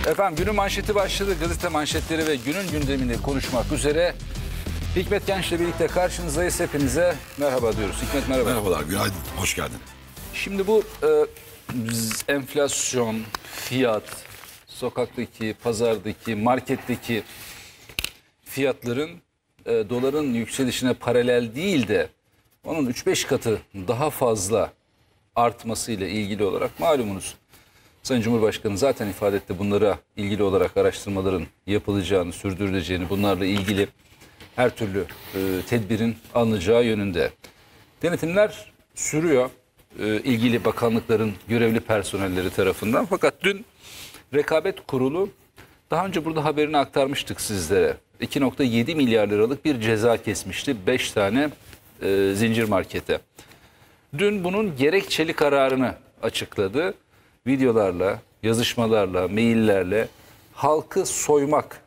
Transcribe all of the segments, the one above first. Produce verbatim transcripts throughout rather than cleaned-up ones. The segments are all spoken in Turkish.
Efendim günün manşeti başladı. Gazete manşetleri ve günün gündemini konuşmak üzere Hikmet Genç'le birlikte karşınızdayız. Hepinize merhaba diyoruz. Hikmet merhaba. Merhabalar, günaydın, hoş geldin. Şimdi bu e, enflasyon, fiyat, sokaktaki, pazardaki, marketteki fiyatların e, doların yükselişine paralel değil de onun üç beş katı daha fazla artmasıyla ilgili olarak malumunuz. Sayın Cumhurbaşkanı zaten ifade etti, bunlara ilgili olarak araştırmaların yapılacağını, sürdürüleceğini, bunlarla ilgili her türlü e, tedbirin alınacağı yönünde. Denetimler sürüyor e, ilgili bakanlıkların görevli personelleri tarafından. Fakat dün Rekabet Kurulu, daha önce burada haberini aktarmıştık sizlere, iki nokta yedi milyar liralık bir ceza kesmişti beş tane e, zincir markete. Dün bunun gerekçeli kararını açıkladı. Videolarla, yazışmalarla, maillerle halkı soymak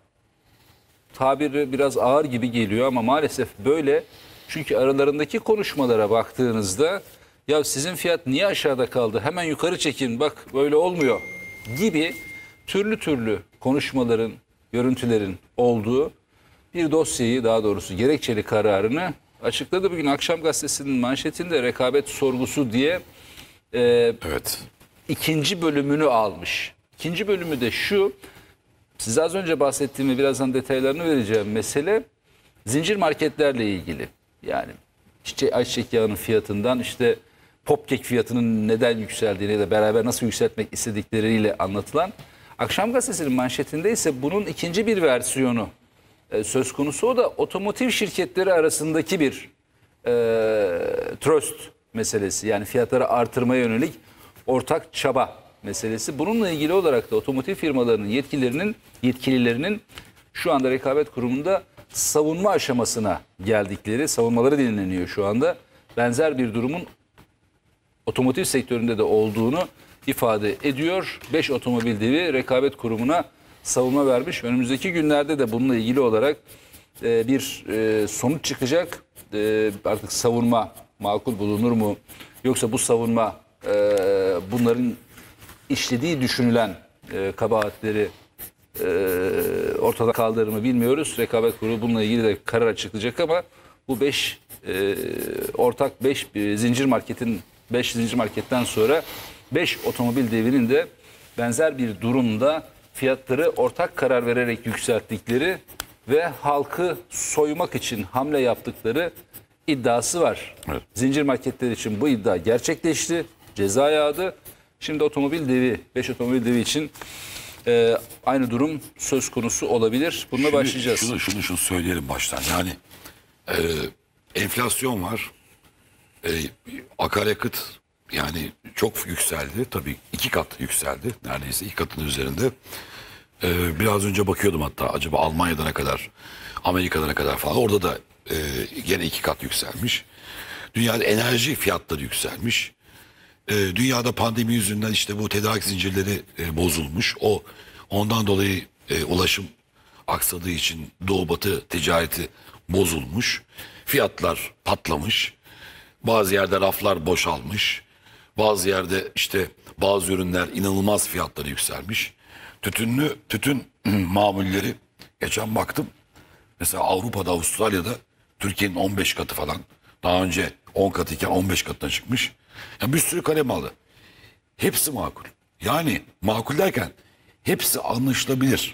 tabiri biraz ağır gibi geliyor ama maalesef böyle. Çünkü aralarındaki konuşmalara baktığınızda ya sizin fiyat niye aşağıda kaldı, hemen yukarı çekin, bak böyle olmuyor gibi türlü türlü konuşmaların, görüntülerin olduğu bir dosyayı, daha doğrusu gerekçeli kararını açıkladı. Bugün Akşam Gazetesi'nin manşetinde rekabet sorgusu diye e, Evet. ikinci bölümünü almış. İkinci bölümü de şu, size az önce bahsettiğimi, birazdan detaylarını vereceğim mesele zincir marketlerle ilgili. Yani işte ayçiçek yağının fiyatından işte popkek fiyatının neden yükseldiğini ya da beraber nasıl yükseltmek istedikleriyle anlatılan. Akşam Gazetesi'nin manşetinde ise bunun ikinci bir versiyonu e, söz konusu. O da otomotiv şirketleri arasındaki bir e, tröst meselesi. Yani fiyatları artırmaya yönelik ortak çaba meselesi. Bununla ilgili olarak da otomotiv firmalarının yetkililerinin yetkililerinin şu anda Rekabet Kurumu'nda savunma aşamasına geldikleri, savunmaları dinleniyor şu anda. Benzer bir durumun otomotiv sektöründe de olduğunu ifade ediyor. beş otomobil devi Rekabet Kurumu'na savunma vermiş. Önümüzdeki günlerde de bununla ilgili olarak e, bir e, sonuç çıkacak. E, artık savunma makul bulunur mu? Yoksa bu savunma e, bunların işlediği düşünülen e, kabahatleri e, ortada kaldırır mı bilmiyoruz. Rekabet Kurulu bununla ilgili de karar açıklayacak ama bu beş e, ortak beş e, zincir marketin beş zincir marketten sonra beş otomobil devinin de benzer bir durumda fiyatları ortak karar vererek yükselttikleri ve halkı soymak için hamle yaptıkları iddiası var. Evet. Zincir marketler için bu iddia gerçekleşti. Ceza yağdı. Şimdi otomobil devi, beş otomobil devi için e, aynı durum söz konusu olabilir. Bununla Şimdi, başlayacağız. Şunu, şunu şunu söyleyelim baştan. Yani e, enflasyon var. E, akaryakıt yani çok yükseldi. Tabii iki kat yükseldi. Neredeyse iki katın üzerinde. E, biraz önce bakıyordum hatta acaba Almanya'da ne kadar, Amerika'da ne kadar falan. Orada da e, gene iki kat yükselmiş. Dünyada enerji fiyatları yükselmiş. E, dünyada pandemi yüzünden işte bu tedarik zincirleri e, bozulmuş. O ondan dolayı e, ulaşım aksadığı için Doğu Batı ticareti bozulmuş. Fiyatlar patlamış. Bazı yerde raflar boşalmış. Bazı yerde işte bazı ürünler inanılmaz fiyatları yükselmiş. Tütünlü tütün mamulleri geçen baktım. Mesela Avrupa'da, Avustralya'da Türkiye'nin on beş katı falan. Daha önce on katıyken on beş katına çıkmış. Yani bir sürü kalem aldı. Hepsi makul. Yani makul derken hepsi anlaşılabilir.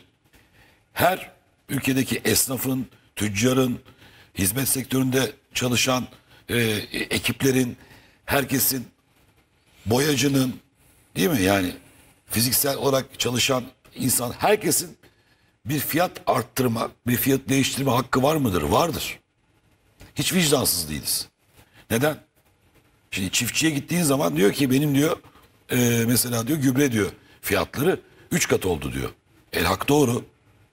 Her ülkedeki esnafın, tüccarın, hizmet sektöründe çalışan e, ekiplerin, herkesin, boyacının, değil mi? Yani fiziksel olarak çalışan insan, herkesin bir fiyat arttırma, bir fiyat değiştirme hakkı var mıdır? Vardır. Hiç vicdansız değiliz. Neden? Şimdi çiftçiye gittiğin zaman diyor ki benim diyor e, mesela diyor gübre diyor fiyatları üç kat oldu diyor. El hak doğru.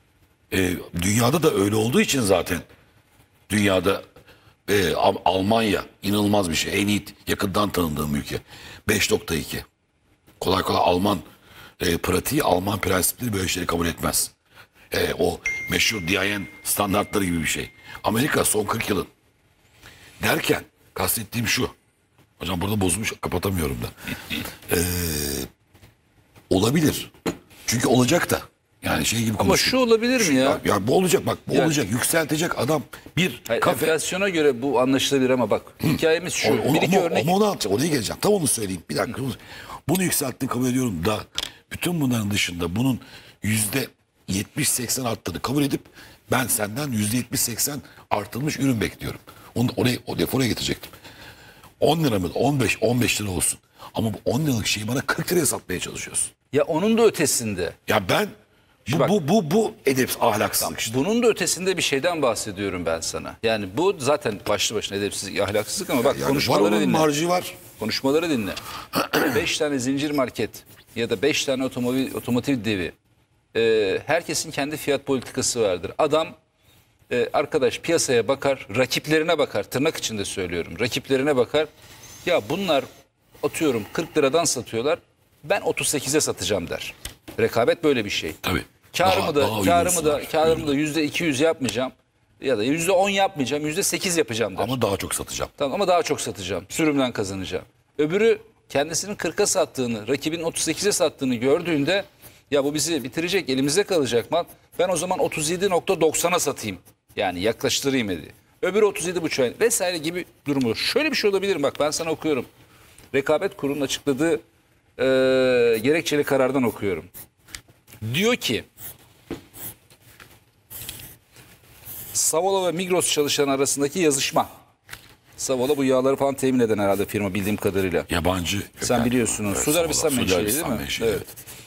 E, dünyada da öyle olduğu için zaten dünyada e, Almanya inanılmaz bir şey. En iyi yakından tanıdığım ülke. beş nokta iki. Kolay kolay Alman e, pratiği, Alman prensipleri böyle şeyleri kabul etmez. E, o meşhur Diyen standartları gibi bir şey. Amerika son kırk yılın derken kastettiğim şu. Hocam burada bozmuş, kapatamıyorum da. Ee, olabilir. Çünkü olacak da. Yani şey gibi Ama konuşuyor. şu olabilir mi ya? Ya, ya bu olacak bak bu Yani- olacak. Yükseltecek adam bir Hayır, kafe. enflasyona göre bu anlaşılabilir ama bak hikayemiz şu. Onu, bir iki ama, örnek. ama onu anlatacağım. Oraya geleceğim. Tam onu söyleyeyim. Bir dakika. Bunu yükselttiğini kabul ediyorum da bütün bunların dışında bunun yüzde yetmiş seksen arttığını kabul edip ben senden yüzde yetmiş seksen artılmış ürün bekliyorum. Onu da oraya o defora getirecektim. on lira mı? on beş on beş lira olsun. Ama bu on liralık şeyi bana kırk liraya satmaya çalışıyorsun. Ya onun da ötesinde. Ya ben bu bak- bu bu bu edepsiz ahlaksızlık işte. Bunun da ötesinde bir şeyden bahsediyorum ben sana. Yani bu zaten başlı başına edepsizlik, ahlaksızlık ama bak Yani var konuşmaları onun dinle. marjı var. Konuşmaları dinle. Beş tane zincir market ya da beş tane otomobil, otomotiv devi. Ee, herkesin kendi fiyat politikası vardır. Adam e, arkadaş piyasaya bakar, rakiplerine bakar. Tırnak içinde söylüyorum. Rakiplerine bakar. Ya bunlar atıyorum kırk liradan satıyorlar. Ben otuz sekize satacağım der. Rekabet böyle bir şey. Tabii. Karımı Daha- da daha karımı uygunsu da var. karımı da yüzde iki yüz yapmayacağım ya da yüzde on yapmayacağım, yüzde sekiz yapacağım der. Ama daha çok satacağım. Tamam ama daha çok satacağım. Sürümden kazanacağım. Öbürü kendisinin kırka sattığını, rakibin otuz sekize sattığını gördüğünde ya bu bizi bitirecek, elimizde kalacak mal. Ben o zaman otuz yedi nokta doksana satayım. Yani yaklaştırayım dedi. Öbürü otuz yedi buçuğa vesaire gibi durumu. Şöyle bir şey olabilir mi? Bak ben sana okuyorum. Rekabet Kurulu'nun açıkladığı e, gerekçeli karardan okuyorum. Diyor ki Savola ve Migros çalışan arasındaki yazışma. Savola bu yağları falan temin eden herhalde firma bildiğim kadarıyla. Yabancı. Sen biliyorsun onu. Evet, Suudi Arabistan Suudi menşeli değil Arabistan mi? menşeli, Evet. evet.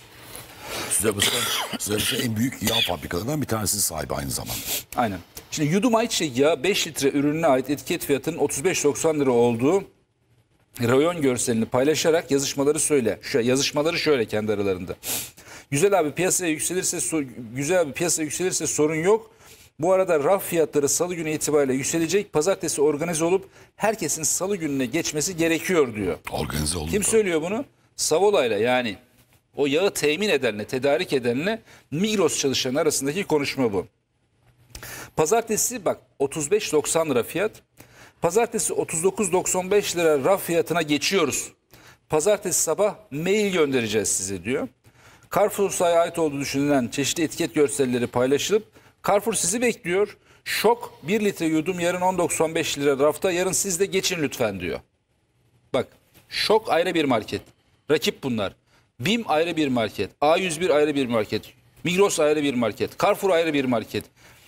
Suudi Arabistan, Suudi Arabistan en büyük yağ fabrikalarından bir tanesinin sahibi aynı zamanda. Aynen. Şimdi yudum ayçiçek yağı beş litre ürününe ait etiket fiyatının otuz beş doksan lira olduğu rayon görselini paylaşarak yazışmaları söyle. Şu yazışmaları şöyle kendi aralarında. Güzel abi piyasaya yükselirse so- güzel abi piyasaya yükselirse sorun yok. Bu arada raf fiyatları salı günü itibariyle yükselecek. Pazartesi organize olup herkesin salı gününe geçmesi gerekiyor diyor. Organize oldu. Kim söylüyor bunu? Savola'yla yani o yağı temin edenle, tedarik edenle Migros çalışanı arasındaki konuşma bu. Pazartesi bak otuz beş doksan lira fiyat. Pazartesi otuz dokuz doksan beş lira raf fiyatına geçiyoruz. Pazartesi sabah mail göndereceğiz size diyor. Carrefour'a ait olduğu düşünülen çeşitli etiket görselleri paylaşılıp Carrefour sizi bekliyor. Şok bir litre yudum yarın on doksan beş lira rafta, yarın siz de geçin lütfen diyor. Bak Şok ayrı bir market. Rakip bunlar. BİM ayrı bir market. A yüz bir ayrı bir market. Migros ayrı bir market. Carrefour ayrı bir market.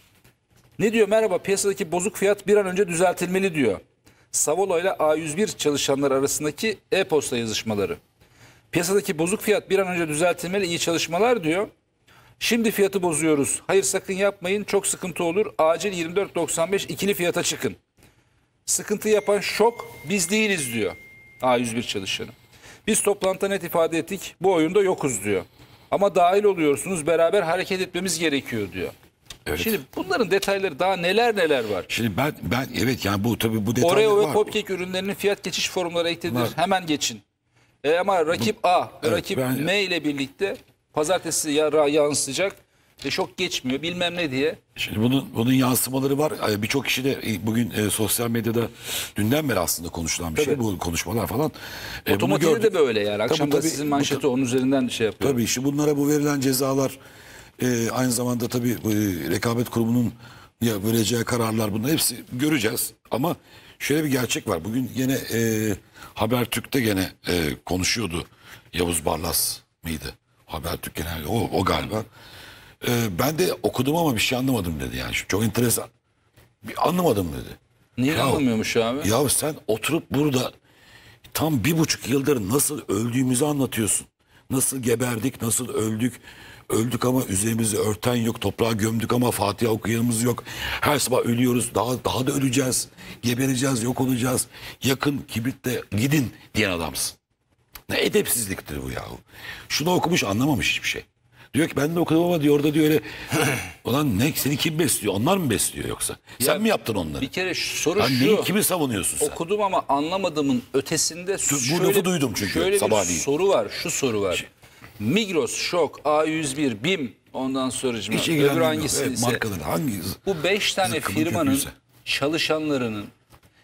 Ne diyor? Merhaba piyasadaki bozuk fiyat bir an önce düzeltilmeli diyor. Savola ile A yüz bir çalışanlar arasındaki e-posta yazışmaları. Piyasadaki bozuk fiyat bir an önce düzeltilmeli, iyi çalışmalar diyor. Şimdi fiyatı bozuyoruz. Hayır sakın yapmayın, çok sıkıntı olur. Acil yirmi dört doksan beş ikili fiyata çıkın. Sıkıntı yapan Şok, biz değiliz diyor A yüz bir çalışanı. Biz toplantıda net ifade ettik, bu oyunda yokuz diyor. Ama dahil oluyorsunuz, beraber hareket etmemiz gerekiyor diyor. Evet. Şimdi bunların detayları daha neler neler var. Şimdi ben ben evet yani bu tabii bu detaylar Oreo ve var. Popkek ürünlerinin fiyat geçiş formları eklenir. Var. Hemen geçin. E ama rakip A, Evet, rakip ben- M ile birlikte pazartesi yara yansıyacak ve çok geçmiyor bilmem ne diye. Şimdi bunun bunun yansımaları var. Ee, Birçok kişi de e, bugün e, sosyal medyada dünden beri aslında konuşulan bir şey Tabii. bu konuşmalar falan. E, bunu Otomotivde gördük. de böyle yani. Akşam da tabii, sizin bu manşeti onun üzerinden şey yapıyor. Tabii işte bunlara bu verilen cezalar e, aynı zamanda tabii e, rekabet kurumunun ya vereceği kararlar bunlar hepsi göreceğiz. Ama şöyle bir gerçek var. Bugün yine e, Habertürk'te gene e, konuşuyordu Yavuz Barlas mıydı? Habertürk genel o, o galiba. E, ben de okudum ama bir şey anlamadım dedi yani. Çok enteresan. Bir anlamadım dedi. Niye Ya- anlamıyormuş abi? Ya sen oturup burada tam bir buçuk yıldır nasıl öldüğümüzü anlatıyorsun. Nasıl geberdik, nasıl öldük. Öldük ama üzerimizi örten yok. Toprağa gömdük ama Fatiha okuyanımız yok. Her sabah ölüyoruz. Daha daha da öleceğiz. Gebereceğiz, yok olacağız. Yakın kibritle gidin diyen adamsın. Ne edepsizliktir bu yahu. Şunu okumuş anlamamış hiçbir şey. Diyor ki ben de okudum ama diyor orada diyor öyle. Ulan ne seni kim besliyor? Onlar mı besliyor yoksa? Sen Ya mi yaptın onları? Bir kere şu soru Lan şu. neyi kimi savunuyorsun sen? Okudum ama anlamadığımın ötesinde bu lafı duydum çünkü şöyle bir sabahleyin. soru var. Şu soru var. Migros, Şok, A yüz bir, BİM ondan sonra Hiç öbür ilgilenmiyor. hangisi Evet, ise markaların hangi bu beş tane zıkkımın firmanın köküyse. çalışanlarının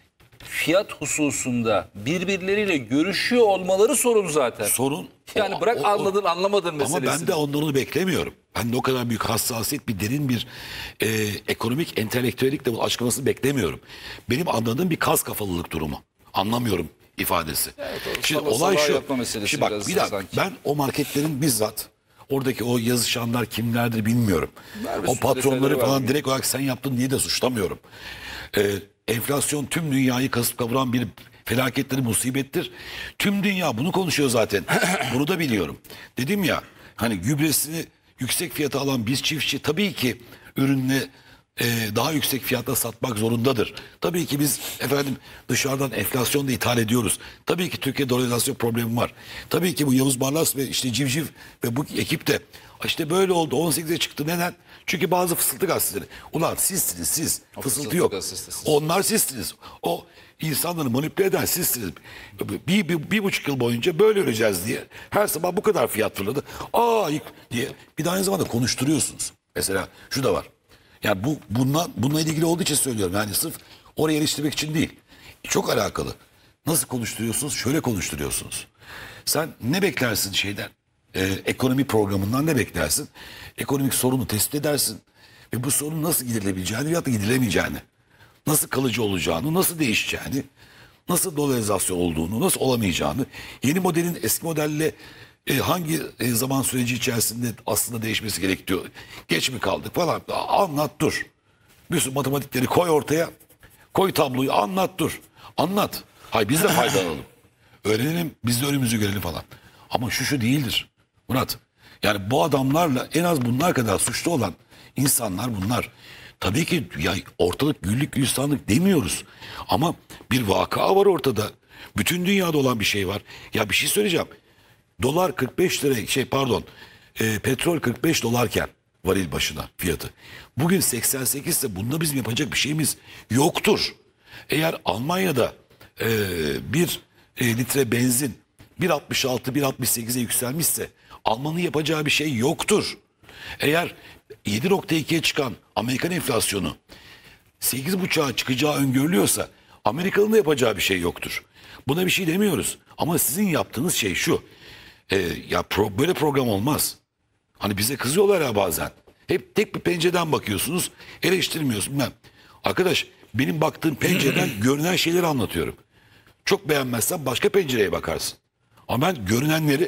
fiyat hususunda birbirleriyle görüşüyor olmaları sorun zaten. Sorun. Yani o- bırak o- o- anladın anlamadın meselesi. Ama ben de ondan onu beklemiyorum. Ben de o kadar büyük hassasiyet, bir derin bir e, ekonomik entelektüellikle bu açıklamasını beklemiyorum. Benim anladığım bir kas kafalılık durumu. Anlamıyorum ifadesi. Evet, o Şimdi sabah olay sabah şu. yapma meselesi Şimdi bak biraz bir dakika, sanki. ben o marketlerin bizzat oradaki o yazışanlar kimlerdir bilmiyorum. Ver bir O sürü patronları detayları var falan bugün. direkt olarak sen yaptın diye de suçlamıyorum. Ee, enflasyon tüm dünyayı kasıp kavuran bir felaketleri musibettir. Tüm dünya bunu konuşuyor zaten. Bunu da biliyorum. Dedim ya hani gübresini yüksek fiyata alan biz çiftçi tabii ki ürünle e, daha yüksek fiyata satmak zorundadır. Tabii ki biz efendim dışarıdan enflasyonla ithal ediyoruz. Tabii ki Türkiye dollarizasyon problemi var. Tabii ki bu Yavuz Barlas ve işte Civciv ve bu ekip de işte böyle oldu on sekize çıktı. Neden? Çünkü bazı fısıltı gazeteleri. Ulan sizsiniz siz. O Fısıltı fısıltı yok. gazetesi siz. Onlar sizsiniz. O insanları manipüle eden sizsiniz. Bir, bir, bir buçuk yıl boyunca böyle öleceğiz diye. Her sabah bu kadar fiyat fırladı. Aa yık diye. Bir de aynı zamanda konuşturuyorsunuz. Mesela şu da var. Yani bu bununla, bununla ilgili olduğu için söylüyorum. Yani sırf oraya eleştirmek için değil. Çok alakalı. Nasıl konuşturuyorsunuz? Şöyle konuşturuyorsunuz. Sen ne beklersin şeyden? Ee, ekonomi programından ne beklersin? Ekonomik sorunu tespit edersin. Ve bu sorunun nasıl giderilebileceğini ya da gidilemeyeceğini, nasıl kalıcı olacağını, nasıl değişeceğini, nasıl dolarizasyon olduğunu, nasıl olamayacağını, yeni modelin eski modelle e, hangi e, zaman süreci içerisinde aslında değişmesi gerekiyor, geç mi kaldık falan anlat dur. Bir sürü matematikleri koy ortaya, koy tabloyu anlat dur. Anlat. Hayır biz de faydalanalım. Öğrenelim, biz de önümüzü görelim falan. Ama şu şu değildir Murat. Yani bu adamlarla en az bunlar kadar suçlu olan insanlar bunlar. Tabii ki ya ortalık güllük gülistanlık demiyoruz. Ama bir vaka var ortada. Bütün dünyada olan bir şey var. Ya bir şey söyleyeceğim. Dolar kırk beş lira şey pardon e, petrol kırk beş dolarken varil başına fiyatı. Bugün seksen sekiz ise bunda bizim yapacak bir şeyimiz yoktur. Eğer Almanya'da e, bir e, litre benzin bir altmış altı bir altmış sekize yükselmişse Alman'ın yapacağı bir şey yoktur. Eğer yedi nokta ikiye çıkan Amerikan enflasyonu sekiz buçuğa çıkacağı öngörülüyorsa Amerikalı'nın da yapacağı bir şey yoktur. Buna bir şey demiyoruz. Ama sizin yaptığınız şey şu. E, ya pro, böyle program olmaz. Hani bize kızıyorlar ya bazen. Hep tek bir pencereden bakıyorsunuz, eleştirmiyorsun. Ben, arkadaş benim baktığım pencereden görünen şeyleri anlatıyorum. Çok beğenmezsen başka pencereye bakarsın. Ama ben görünenleri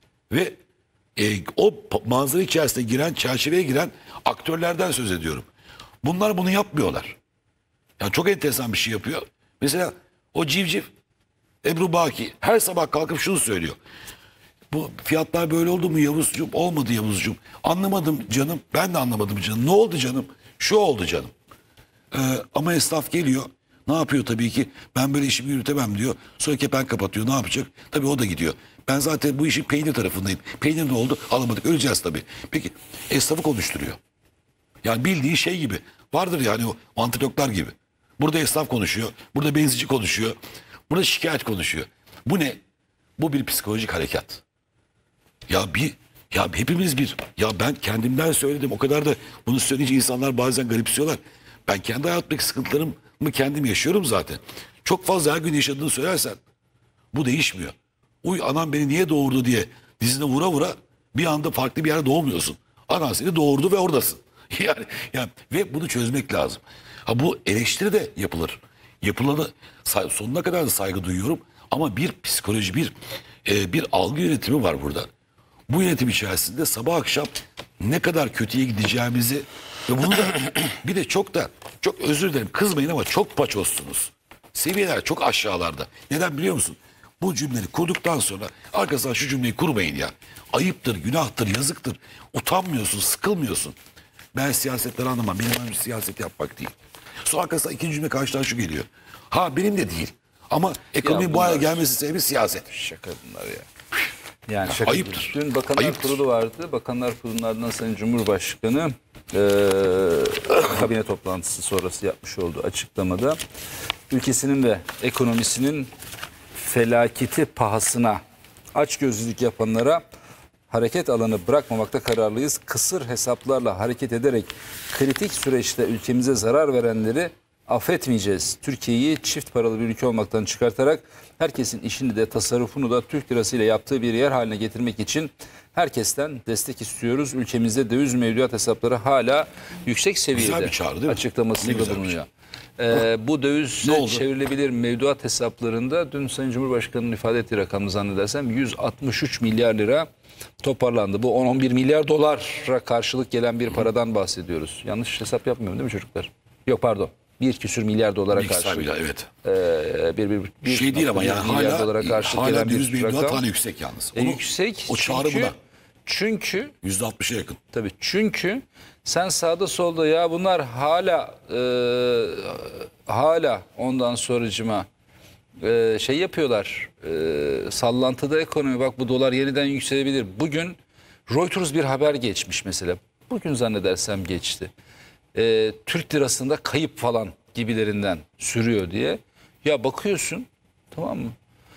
ve e, o pa- manzara içerisine giren, çerçeveye giren aktörlerden söz ediyorum. Bunlar bunu yapmıyorlar. Yani çok enteresan bir şey yapıyor. Mesela o civciv Ebru Baki her sabah kalkıp şunu söylüyor. Bu fiyatlar böyle oldu mu Yavuzcuğum? Olmadı Yavuzcuğum. Anlamadım canım. Ben de anlamadım canım. Ne oldu canım? Şu oldu canım. Ee, ama esnaf geliyor. Ne yapıyor tabii ki? Ben böyle işimi yürütemem diyor. Sonra kepen kapatıyor. Ne yapacak? Tabii o da gidiyor. Ben zaten bu işin peynir tarafındayım. Peynir ne oldu? Alamadık. Öleceğiz tabii. Peki esnafı konuşturuyor. Yani bildiği şey gibi. Vardır yani o antiloplar gibi. Burada esnaf konuşuyor. Burada benzinci konuşuyor. Burada şikayet konuşuyor. Bu ne? Bu bir psikolojik harekat. Ya bir ya hepimiz bir ya ben kendimden söyledim o kadar da bunu söyleyince insanlar bazen garipsiyorlar. Ben kendi hayatımdaki sıkıntılarımı kendim yaşıyorum zaten. Çok fazla her gün yaşadığını söylersen bu değişmiyor. Uy anam beni niye doğurdu diye dizine vura vura bir anda farklı bir yerde doğmuyorsun. Anan seni doğurdu ve oradasın. Yani, yani ve bunu çözmek lazım. Ha bu eleştiri de yapılır. Yapılanı say- sonuna kadar da saygı duyuyorum ama bir psikoloji bir e, bir algı yönetimi var burada. Bu yönetim içerisinde sabah akşam ne kadar kötüye gideceğimizi ve bunu da bir de çok da çok özür dilerim kızmayın ama çok paçozsunuz. Seviyeler çok aşağılarda. Neden biliyor musun? Bu cümleleri kurduktan sonra arkasından şu cümleyi kurmayın ya. Ayıptır, günahtır, yazıktır. Utanmıyorsun, sıkılmıyorsun. Ben siyasetleri anlamam. Benim amacım siyaset yapmak değil. Sonra arkasından ikinci cümle karşıdan şu geliyor. Ha benim de değil. Ama ekonominin bu hale bunlar- gelmesi sebebi siyaset. Şaka bunlar ya. Yani şaka. Ayıptır. Dün Bakanlar Ayıptır. Kurulu vardı. Bakanlar Kurulu'ndan Sayın Cumhurbaşkanı eee kabine toplantısı sonrası yapmış olduğu açıklamada ülkesinin ve ekonomisinin felaketi pahasına açgözlülük yapanlara hareket alanı bırakmamakta kararlıyız. Kısır hesaplarla hareket ederek kritik süreçte ülkemize zarar verenleri affetmeyeceğiz. Türkiye'yi çift paralı bir ülke olmaktan çıkartarak herkesin işini de tasarrufunu da Türk lirasıyla yaptığı bir yer haline getirmek için herkesten destek istiyoruz. Ülkemizde döviz mevduat hesapları hala yüksek seviyede bir çağrı değil mi? Ne açıklamasında güzel bir bulunuyor. Ee, bu döviz Ne oldu? çevrilebilir mevduat hesaplarında dün Sayın Cumhurbaşkanı'nın ifade ettiği rakamı zannedersem yüz altmış üç milyar lira toparlandı. Bu on on bir milyar dolara karşılık gelen bir paradan bahsediyoruz. Yanlış hesap yapmıyorum değil mi çocuklar? Yok pardon. Bir küsür milyar dolara Bilgisayar karşılık. bile, evet. Ee, bir, bir, bir Şey değil ama yani milyar hala, dolara karşılık hala gelen döviz bir mevduat rakam. hala yüksek yalnız. E, Onu- yüksek o çağrı çünkü, buna. çünkü yüzde altmışa yakın. tabii çünkü sen sağda solda ya bunlar hala e, hala ondan sonracıma e, şey yapıyorlar. E, sallantıda ekonomi, bak bu dolar yeniden yükselebilir. Bugün Reuters bir haber geçmiş mesela. Bugün zannedersem geçti. E, Türk lirasında kayıp falan gibilerinden sürüyor diye. Ya bakıyorsun, tamam mı?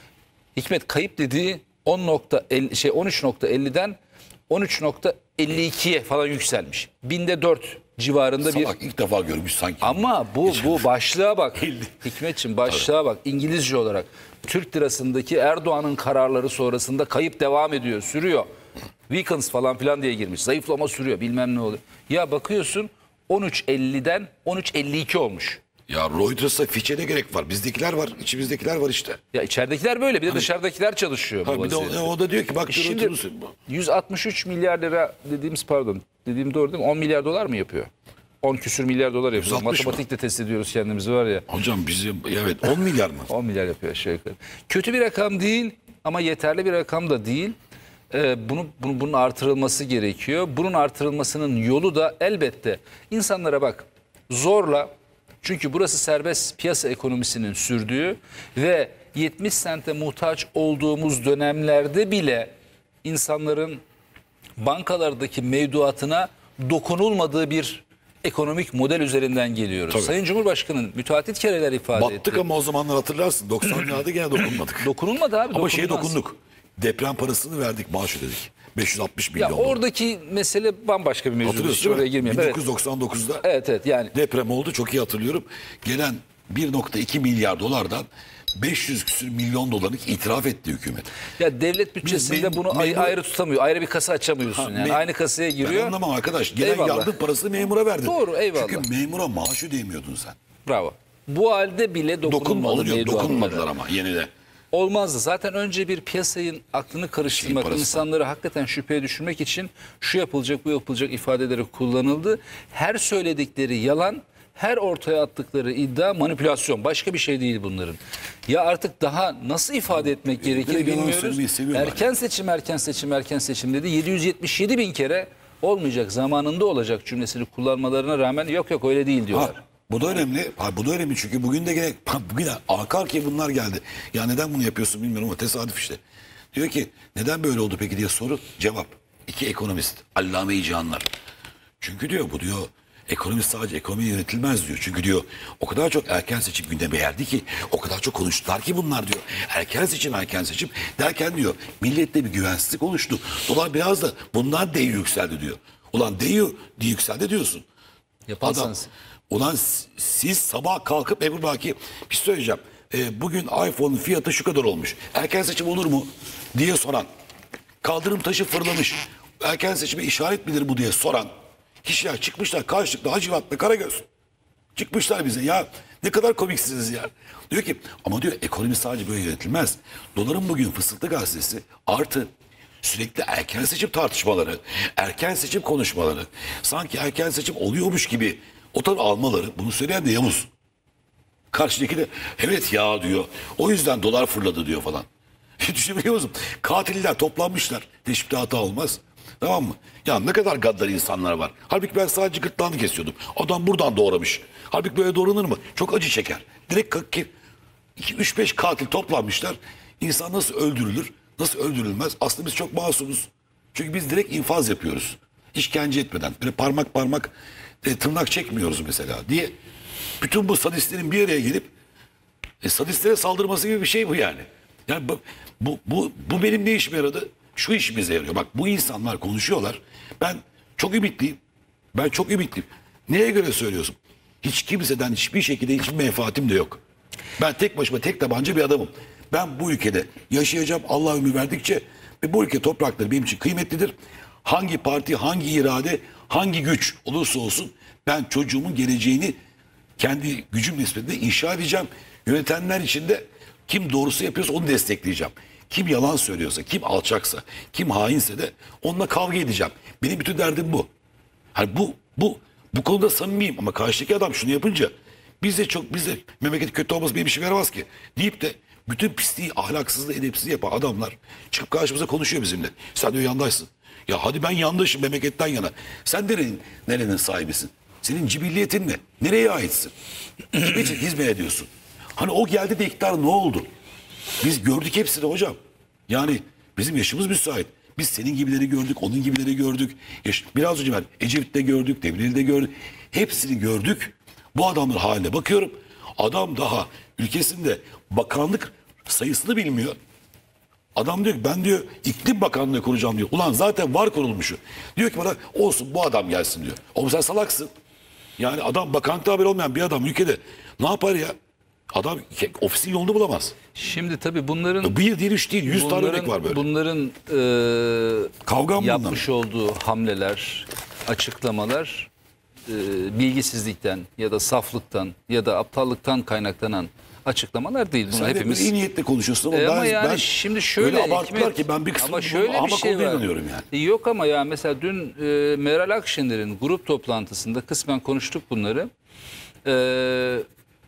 Hikmet kayıp dediği on nokta elli şey on üç nokta elliden on üç nokta elli ikiye falan yükselmiş. Binde dört civarında bir. Salak ilk defa görmüş sanki. Ama bu bu başlığa bak. Hikmetciğim başlığa bak. İngilizce olarak Türk lirasındaki Erdoğan'ın kararları sonrasında kayıp devam ediyor, sürüyor. Weakens falan filan diye girmiş. Zayıflama sürüyor, bilmem ne oluyor. Ya bakıyorsun on üç elliden on üç elli iki olmuş. Ya Reuters'a Fitch'e ne gerek var? Bizdekiler var, içimizdekiler var işte. Ya içeridekiler böyle, bir de dışarıdakiler çalışıyor bu Ha, bir de vaziyette. o, o da diyor ki bak diyor, Şimdi Reuters'ı- yüz altmış üç milyar lira dediğimiz, pardon dediğim doğru değil mi? on milyar dolar mı yapıyor? on küsür milyar dolar yapıyor. yüz altmış mı? Matematikle test ediyoruz kendimizi var ya. Hocam bizim evet on milyar mı? on milyar yapıyor aşağı yukarı. Kötü bir rakam değil ama yeterli bir rakam da değil. Ee, bunu, bunu bunun artırılması gerekiyor. Bunun artırılmasının yolu da elbette insanlara bak zorla, çünkü burası serbest piyasa ekonomisinin sürdüğü ve yetmiş sente muhtaç olduğumuz dönemlerde bile insanların bankalardaki mevduatına dokunulmadığı bir ekonomik model üzerinden geliyoruz. Tabii. Sayın Cumhurbaşkanı'nın müteahhit kereler ifade etti. Battık ama o zamanlar hatırlarsın doksanlarda gene dokunmadık. Dokunulmadı abi. Ama şeye dokunulmaz. dokunduk. Deprem parasını verdik, maaş ödedik. beş yüz altmış Ya milyon dolar. oradaki mesele bambaşka bir mevzu. Hatırlıyorsun Hiç oraya değil mi? girmeyelim. bin Evet. dokuz yüz doksan dokuzda evet evet yani deprem oldu, çok iyi hatırlıyorum. Gelen bir nokta iki milyar dolardan beş yüz küsür milyon dolarlık itiraf etti hükümet. ya devlet bütçesinde Mem- bunu ay- memur- ayrı tutamıyor. Ayrı bir kasa açamıyorsun Ha, yani. me- Aynı kasaya Ben giriyor. anlamam arkadaş. Gelen Eyvallah. yardım parasını memura verdin. Doğru, eyvallah. Çünkü memura maaş ödeyemiyordun sen. Bravo. Bu halde bile dokunulmadı. Dokunmadı, yok, mevduatlara. dokunmadılar ama yeni de. Olmazdı. Zaten önce bir piyasayın aklını karıştırmak, parası. insanları hakikaten şüpheye düşürmek için şu yapılacak, bu yapılacak ifadeleri kullanıldı. Her söyledikleri yalan, her ortaya attıkları iddia manipülasyon. Başka bir şey değil bunların. Ya artık daha nasıl ifade etmek gerekir direkt yalan bilmiyoruz. söylemeyi seviyorlar Erken seçim, erken seçim, erken seçim dedi. yedi yüz yetmiş yedi bin kere olmayacak, zamanında olacak cümlesini kullanmalarına rağmen yok yok öyle değil diyorlar. Ha, bu da önemli. Ha, bu da önemli çünkü bugün de gene bugün arka arkaya bunlar geldi. Ya neden bunu yapıyorsun bilmiyorum ama tesadüf işte. Diyor ki neden böyle oldu peki diye soru, cevap. İki ekonomist, allame-i cihanlar. Çünkü diyor bu diyor ekonomi sadece ekonomi yönetilmez diyor. Çünkü diyor o kadar çok erken seçim gündeme geldi ki, o kadar çok konuştular ki bunlar diyor. Erken seçim erken seçim derken diyor millette bir güvensizlik oluştu. Dolar biraz da bundan deği yükseldi diyor. Ulan deği diye yükseldi diyorsun. Adam, Yaparsanız. ulan s- siz sabah kalkıp Ebru Baki bir şey söyleyeceğim. E, bugün iPhone'un fiyatı şu kadar olmuş. Erken seçim olur mu diye soran. Kaldırım taşı fırlamış. Erken seçime işaret midir bu diye soran. Kişiler çıkmışlar karşılıklı Hacivat'la Karagöz. Çıkmışlar bize ya ne kadar komiksiniz ya. Diyor ki ama diyor ekonomi sadece böyle yönetilmez. Doların bugün Fısıltı Gazetesi artı sürekli erken seçim tartışmaları, erken seçim konuşmaları, sanki erken seçim oluyormuş gibi o tabii almaları, bunu söyleyen de Yavuz. Karşıdaki de evet ya diyor. O yüzden dolar fırladı diyor falan. Düşünebiliyor musun? Katiller toplanmışlar. Teşbihte hata olmaz. Tamam mı? Ya ne kadar gaddar insanlar var. Halbuki ben sadece gırtlağını kesiyordum. Adam buradan doğramış. Halbuki böyle doğranır mı? Çok acı çeker. Direkt iki üç beş katil toplanmışlar. İnsan nasıl öldürülür? Nasıl öldürülmez? Aslında biz çok masumuz. Çünkü biz direkt infaz yapıyoruz. İşkence etmeden. Böyle parmak parmak e, tırnak çekmiyoruz mesela diye. Bütün bu sadistlerin bir araya gelip e, sadistlere saldırması gibi bir şey bu yani. Yani bu, bu, bu, bu benim ne işime yaradı? Şu işimize yarıyor. Bak bu insanlar konuşuyorlar. Ben çok ümitliyim. Ben çok ümitliyim. Neye göre söylüyorsun? Hiç kimseden hiçbir şekilde hiçbir menfaatim de yok. Ben tek başıma tek tabanca bir adamım. Ben bu ülkede yaşayacağım Allah ömür verdikçe ve bu ülke toprakları benim için kıymetlidir. Hangi parti, hangi irade, hangi güç olursa olsun ben çocuğumun geleceğini kendi gücüm nispetinde inşa edeceğim. Yönetenler için de kim doğrusu yapıyorsa onu destekleyeceğim. Kim yalan söylüyorsa, kim alçaksa, kim hainse de onunla kavga edeceğim. Benim bütün derdim bu. Hani bu bu bu konuda samimiyim ama karşıdaki adam şunu yapınca biz de çok biz de memleket kötü olması benim işime yaramaz ki deyip de bütün pisliği, ahlaksızlığı, edepsizliği yapan adamlar çıkıp karşımıza konuşuyor bizimle. Sen diyor yandaşsın. Ya hadi ben yandaşım memleketten yana. Sen nerenin, nerenin sahibisin? Senin cibilliyetin ne? Nereye aitsin? Kime için hizmet ediyorsun? Hani o geldi de iktidar ne oldu? Biz gördük hepsini hocam. Yani bizim yaşımız müsait. Biz senin gibileri gördük, onun gibileri gördük. Yaş- Biraz önce ben Ecevit'te gördük, Demirel'de gördük. Hepsini gördük. Bu adamın haline bakıyorum. Adam daha ülkesinde bakanlık sayısını bilmiyor. Adam diyor ki ben diyor iklim bakanlığı kuracağım diyor. Ulan zaten var kurulmuşu. Diyor ki bana olsun bu adam gelsin diyor. Oğlum sen salaksın. Yani adam bakanlıkta haber olmayan bir adam ülkede ne yapar ya? Adam ofisin yolunu bulamaz. Şimdi tabii bunların Bir değil, üç değil, yüz tane bunların, örnek var böyle. bunların e, Kavga mı yapmış olduğu hamleler, açıklamalar e, bilgisizlikten ya da saflıktan ya da aptallıktan kaynaklanan açıklamalar değil. Bunu Sen hepimiz de iyi niyetle konuşuyorsun ama, E, ama ben, yani ben şimdi şöyle öyle abarttılar Hikmet, ki ben bir kısmını ama şöyle bir ama şey var. inanıyorum yani. E, Yok ama ya mesela dün e, Meral Akşener'in grup toplantısında kısmen konuştuk bunları. E,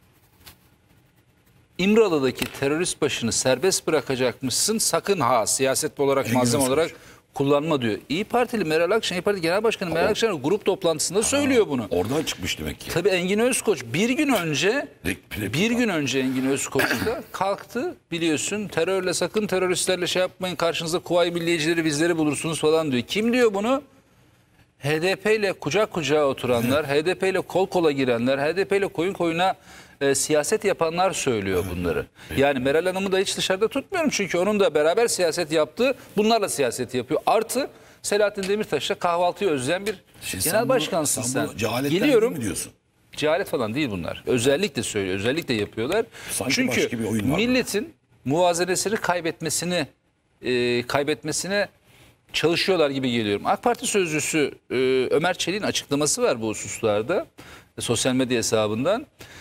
İmralı'daki terörist başını serbest bırakacakmışsın sakın ha siyaset olarak malzeme güzel olarak kullanma diyor. İyi Partili Meral Akşener, İyi Parti Genel Başkanı Meral Akşener grup toplantısında söylüyor bunu. Oradan çıkmış demek ki. Tabii Engin Özkoç bir gün önce Rek- rek- bir gün önce Engin Özkoç da kalktı biliyorsun terörle sakın teröristlerle şey yapmayın karşınızda Kuvayi Milliyecileri bizleri bulursunuz falan diyor. Kim diyor bunu? H D P ile kucak kucağa oturanlar, H D P ile kol kola girenler, H D P ile koyun koyuna e, siyaset yapanlar söylüyor bunları. Yani Meral Hanım'ı da hiç dışarıda tutmuyorum çünkü onun da beraber siyaset yaptığı bunlarla siyaset yapıyor. Artı Selahattin Demirtaş'la kahvaltıyı özleyen bir Şimdi genel sen bunu- başkansın sen sen. bunu cehaletten Geliyorum. mi diyorsun? Cehalet falan değil bunlar. Özellikle söylüyor. Özellikle yapıyorlar. Sanki Çünkü başka bir oyun var. milletin muvazenesini kaybetmesini e, kaybetmesine çalışıyorlar gibi geliyorum. AK Parti sözcüsü e, Ömer Çelik'in açıklaması var bu hususlarda. E, sosyal medya hesabından.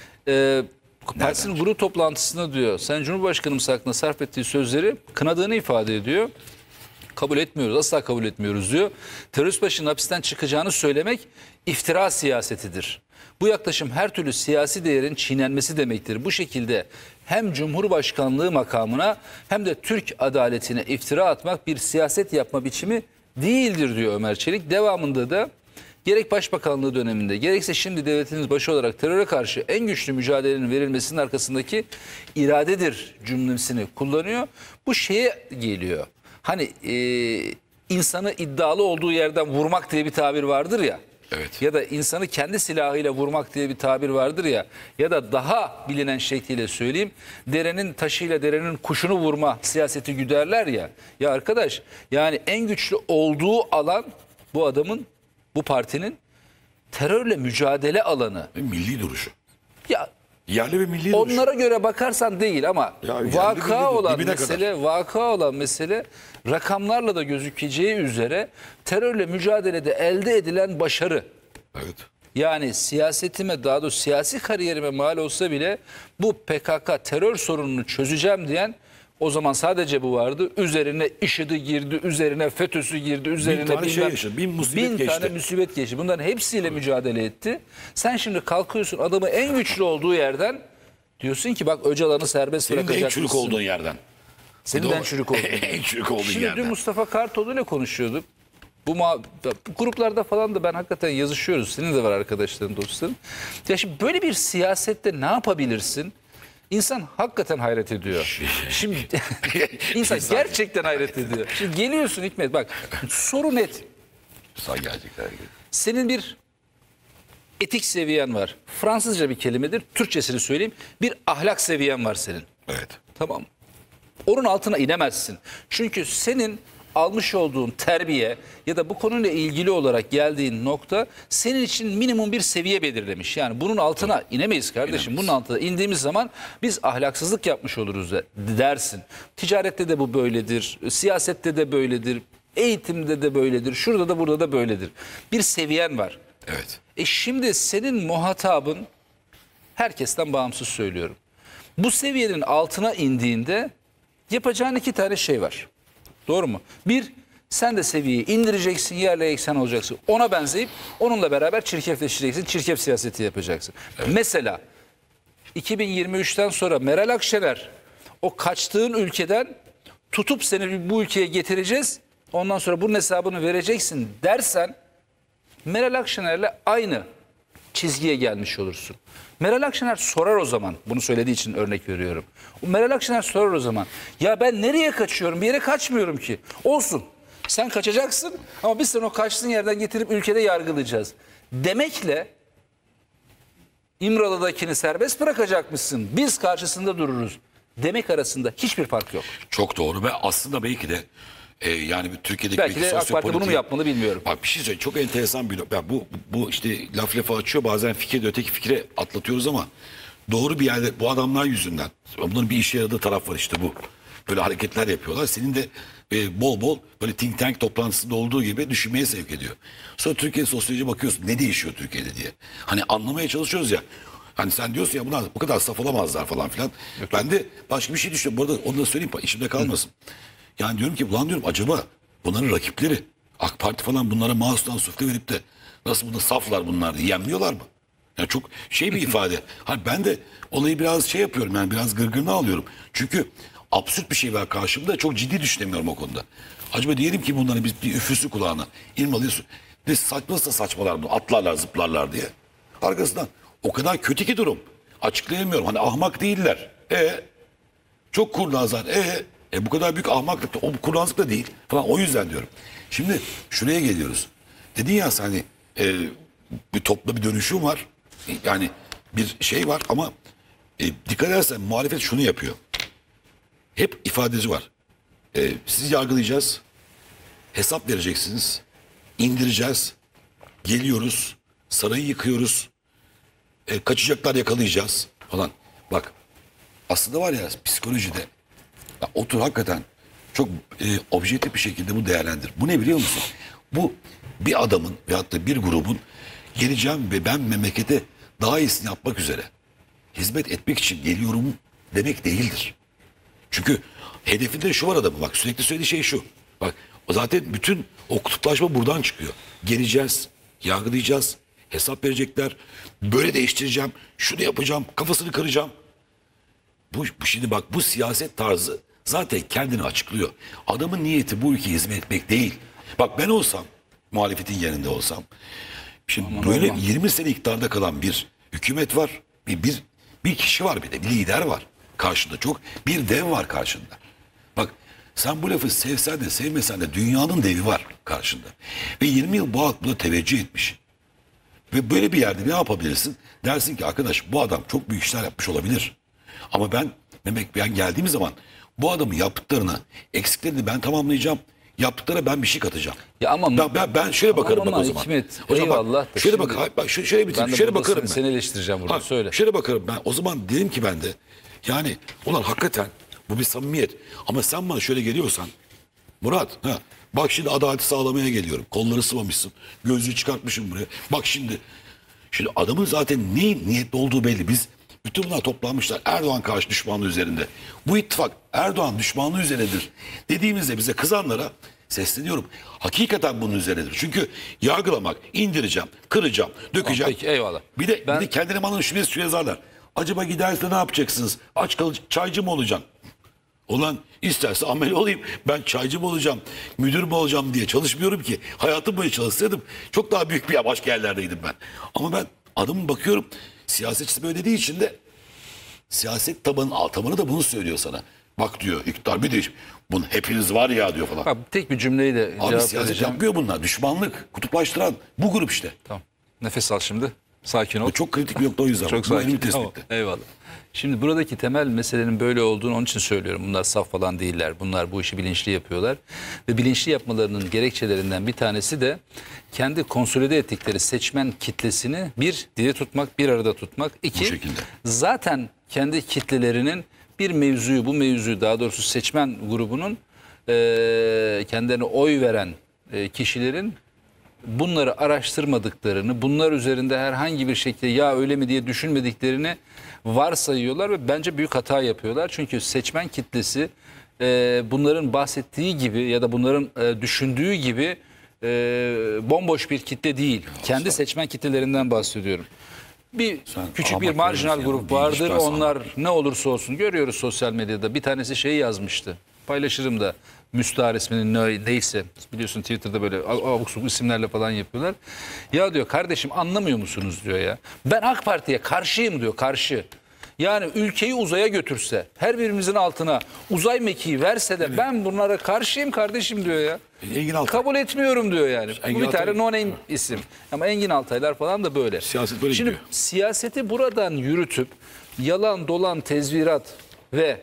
E, Partisinin grup toplantısında diyor. Sayın Cumhurbaşkanımız hakkında sarf ettiği sözleri kınadığını ifade ediyor. Kabul etmiyoruz, asla kabul etmiyoruz diyor. Terörist başının hapisten çıkacağını söylemek iftira siyasetidir. Bu yaklaşım her türlü siyasi değerin çiğnenmesi demektir. Bu şekilde hem Cumhurbaşkanlığı makamına hem de Türk adaletine iftira atmak bir siyaset yapma biçimi değildir diyor Ömer Çelik. Devamında da gerek Başbakanlığı döneminde gerekse şimdi devletiniz başı olarak teröre karşı en güçlü mücadelenin verilmesinin arkasındaki iradedir cümlesini kullanıyor. Bu şeye geliyor. Hani e, insanı iddialı olduğu yerden vurmak diye bir tabir vardır ya. Evet. Ya da insanı kendi silahıyla vurmak diye bir tabir vardır ya. Ya da daha bilinen şekliyle söyleyeyim. Derenin taşıyla derenin kuşunu vurma siyaseti güderler ya. Ya arkadaş yani en güçlü olduğu alan bu adamın, bu partinin terörle mücadele alanı. Milli duruşu. Ya Yerli ve milli duruşu. onlara göre bakarsan değil ama Ya yerli vaka milli olan dibine mesele, vaka olan mesele rakamlarla da gözükeceği üzere terörle mücadelede elde edilen başarı. Evet. Yani siyasetime daha doğrusu siyasi kariyerime mal olsa bile bu P K K terör sorununu çözeceğim diyen o zaman sadece bu vardı. Üzerine IŞİD'i girdi, üzerine FETÖ'sü girdi, üzerine tane şey bilmem- yaşadı, bin musibet bin geçti. tane musibet geçti. Bunların hepsiyle mücadele etti. Sen şimdi kalkıyorsun adamı en güçlü olduğu yerden diyorsun ki bak Öcalan'ı serbest Senin de en bırakacak çürük mısın? olduğun yerden. Senin de en çürük olduğun En çürük olduğun Şimdi yerden. dün Mustafa Kartoğlu ile konuşuyorduk. Bu, ma- bu gruplarda falan da ben hakikaten yazışıyoruz. Senin de var arkadaşların, dostların. Ya şimdi böyle bir siyasette ne yapabilirsin? İnsan hakikaten hayret ediyor. Şimdi insan gerçekten hayret ediyor. Şimdi geliyorsun Hikmet bak soru net. Sağ gelecekler gibi. Senin bir etik seviyen var. Fransızca bir kelimedir. Türkçesini söyleyeyim. Bir ahlak seviyen var senin. Evet. Tamam. Onun altına inemezsin. Çünkü senin almış olduğun terbiye ya da bu konuyla ilgili olarak geldiğin nokta senin için minimum bir seviye belirlemiş. Yani bunun altına inemeyiz kardeşim. İnemeyiz. Bunun altına indiğimiz zaman biz ahlaksızlık yapmış oluruz de- dersin. Ticarette de bu böyledir, siyasette de böyledir, eğitimde de böyledir, şurada da burada da böyledir. Bir seviyen var. Evet. E şimdi senin muhatabın, herkesten bağımsız söylüyorum, bu seviyenin altına indiğinde yapacağın iki tane şey var. Doğru mu? Bir, sen de seviyeyi indireceksin, yerle eksen olacaksın. Ona benzeyip onunla beraber çirkefleşeceksin, çirkef siyaseti yapacaksın. Mesela iki bin yirmi üçten sonra Meral Akşener o kaçtığın ülkeden tutup seni bu ülkeye getireceğiz, ondan sonra bunun hesabını vereceksin dersen Meral Akşener'le aynı çizgiye gelmiş olursun. Meral Akşener sorar o zaman, bunu söylediği için örnek veriyorum. O Meral Akşener sorar o zaman, ya ben nereye kaçıyorum, bir yere kaçmıyorum ki. Olsun, sen kaçacaksın ama biz seni o kaçtığın yerden getirip ülkede yargılayacağız demekle İmralı'dakini serbest bırakacakmışsın, biz karşısında dururuz demek arasında hiçbir fark yok. Çok doğru ve aslında belki de e, yani bir Türkiye'deki Belki de AK Parti bunu mu yapmalı bilmiyorum. Bak bir şey söyleyeyim. Çok enteresan bir ya bu bu işte laf lafa açıyor. Bazen fikir de öteki fikre atlatıyoruz ama doğru bir yerde bu adamlar yüzünden bunların bir işe yaradığı taraf var işte bu. Böyle hareketler yapıyorlar. Senin de e, bol bol böyle think tank toplantısında olduğu gibi düşünmeye sevk ediyor. Sonra Türkiye sosyoloji bakıyorsun ne değişiyor Türkiye'de diye. Hani anlamaya çalışıyoruz ya. Hani sen diyorsun ya bunlar bu kadar saf olamazlar falan filan. Yok. Ben de başka bir şey düşünüyorum. Bu arada onu da söyleyeyim içimde kalmasın. Hı. Yani diyorum ki ulan diyorum acaba bunların rakipleri AK Parti falan bunlara mouse'dan sufle verip de nasıl burada saflar bunlar diye yemliyorlar mı? Yani çok şey bir ifade. Hani ben de olayı biraz şey yapıyorum yani biraz gırgırına alıyorum. Çünkü absürt bir şey var karşımda çok ciddi düşünemiyorum o konuda. Acaba diyelim ki bunların biz bir üfüsü kulağına İlmalı'ya de saçmalasa saçmalar bu atlarlar zıplarlar diye. Arkasından o kadar kötü ki durum. Açıklayamıyorum. Hani ahmak değiller. E çok kurnazlar. E E bu kadar büyük ahmaklık da, o kurnazlık da değil falan o yüzden diyorum. Şimdi şuraya geliyoruz. Dedin ya hani e, bir topla bir dönüşüm var. Yani bir şey var ama e, dikkat edersen muhalefet şunu yapıyor. Hep ifadesi var. E, sizi yargılayacağız. Hesap vereceksiniz. İndireceğiz. Geliyoruz. Sarayı yıkıyoruz. E, kaçacaklar yakalayacağız falan. Bak aslında var ya psikolojide ya otur hakikaten çok e, objektif bir şekilde bu değerlendir. Bu ne biliyor musun? Bu bir adamın veyahut da bir grubun geleceğim ve ben memlekete daha iyisini yapmak üzere hizmet etmek için geliyorum demek değildir. Çünkü hedefinde şu var adamın bak sürekli söylediği şey şu. Bak o zaten bütün o kutuplaşma buradan çıkıyor. Geleceğiz, yargılayacağız, hesap verecekler, böyle değiştireceğim, şunu yapacağım, kafasını kıracağım. Bu, bu şimdi bak bu siyaset tarzı zaten kendini açıklıyor. Adamın niyeti bu ülkeye hizmet etmek değil. Bak ben olsam, muhalefetin yerinde olsam, şimdi Aman böyle Allah. yirmi sene iktidarda kalan bir hükümet var, bir, bir, bir kişi var bir de, bir lider var karşında çok, bir dev var karşında. Bak sen bu lafı sevsen de sevmesen de dünyanın devi var karşında. Ve yirmi yıl bu halk buna teveccüh etmiş. Ve böyle bir yerde ne yapabilirsin? Dersin ki arkadaş bu adam çok büyük işler yapmış olabilir. Ama ben Mehmet ben geldiğim zaman bu adamın yaptıklarına eksiklerini ben tamamlayacağım. Yaptıklarına ben bir şey katacağım. Ya ama ben, ben, ben şöyle bakarım ama bak o zaman. Hikmet, o zaman eyvallah bak, da şöyle şimdi- bak, bak şöyle, şöyle bitireyim. Ben de Şöyle burada bakarım seni, ben. seni eleştireceğim burada. Ha, Söyle. Şöyle bakarım ben. O zaman dedim ki ben de yani ulan hakikaten bu bir samimiyet. Ama sen bana şöyle geliyorsan Murat ha, bak şimdi adaleti sağlamaya geliyorum. Kolları sıvamışsın. Gözlüğü çıkartmışım buraya. Bak şimdi şimdi adamın zaten ne niyetli olduğu belli. Biz bütün bunlar toplanmışlar Erdoğan karşı düşmanlığı üzerinde. Bu ittifak Erdoğan düşmanlığı üzerindedir dediğimizde bize kızanlara sesleniyorum. Hakikaten bunun üzerindedir. Çünkü yargılamak, indireceğim, kıracağım, dökeceğim. Peki, eyvallah. Bir de, Ben- bir de kendine malın şüphesi şu yazarlar. Acaba giderse ne yapacaksınız? Aç kalacak, çaycı mı olacaksın? Ulan isterse amel olayım. Ben çaycı mı olacağım, müdür mü olacağım diye çalışmıyorum ki. Hayatım boyu çalışsaydım çok daha büyük bir başka yerlerdeydim ben. Ama ben adamın bakıyorum siyasetçisi böyle dediği için de siyaset tabanı, tabanı da bunu söylüyor sana. Bak diyor iktidar bir değiş. Bunun hepiniz var ya diyor falan. Abi, tek bir cümleyi de Abi cevap siyaset vereceğim. yapmıyor bunlar. Düşmanlık, kutuplaştıran bu grup işte. Tamam. Nefes al şimdi. Sakin ol. Çok kritik bir nokta o yüzden. Çok Bu benim sakin. tespitte. Tamam, eyvallah. Şimdi buradaki temel meselenin böyle olduğunu onun için söylüyorum. Bunlar saf falan değiller. Bunlar bu işi bilinçli yapıyorlar. Ve bilinçli yapmalarının gerekçelerinden bir tanesi de kendi konsolide ettikleri seçmen kitlesini bir, diri tutmak, bir arada tutmak. İki, Bu şekilde. zaten kendi kitlelerinin bir mevzuyu, bu mevzuyu daha doğrusu seçmen grubunun e, kendilerine oy veren e, kişilerin bunları araştırmadıklarını, bunlar üzerinde herhangi bir şekilde ya öyle mi diye düşünmediklerini varsayıyorlar ve bence büyük hata yapıyorlar. Çünkü seçmen kitlesi e, bunların bahsettiği gibi ya da bunların e, düşündüğü gibi e, bomboş bir kitle değil. Kendi seçmen kitlelerinden bahsediyorum. Bir Sen küçük bir ahmak marjinal verirsin ya, grup bir vardır. ilişki varsa Onlar ne olursa olsun görüyoruz sosyal medyada. Bir tanesi şey yazmıştı. Paylaşırım da. Müstahar isminin ne, neyse biliyorsun Twitter'da böyle abuk subuk isimlerle falan yapıyorlar. Ya diyor kardeşim anlamıyor musunuz diyor ya. Ben AK Parti'ye karşıyım diyor, karşı. Yani ülkeyi uzaya götürse, her birimizin altına uzay mekiği verse de ben bunlara karşıyım kardeşim diyor ya. Engin Altay. Kabul etmiyorum diyor yani. Engin Bu bir tane Altay- no name isim. Ama Engin Altaylar falan da böyle. Siyaset böyle Şimdi gidiyor. siyaseti buradan yürütüp yalan dolan tezvirat ve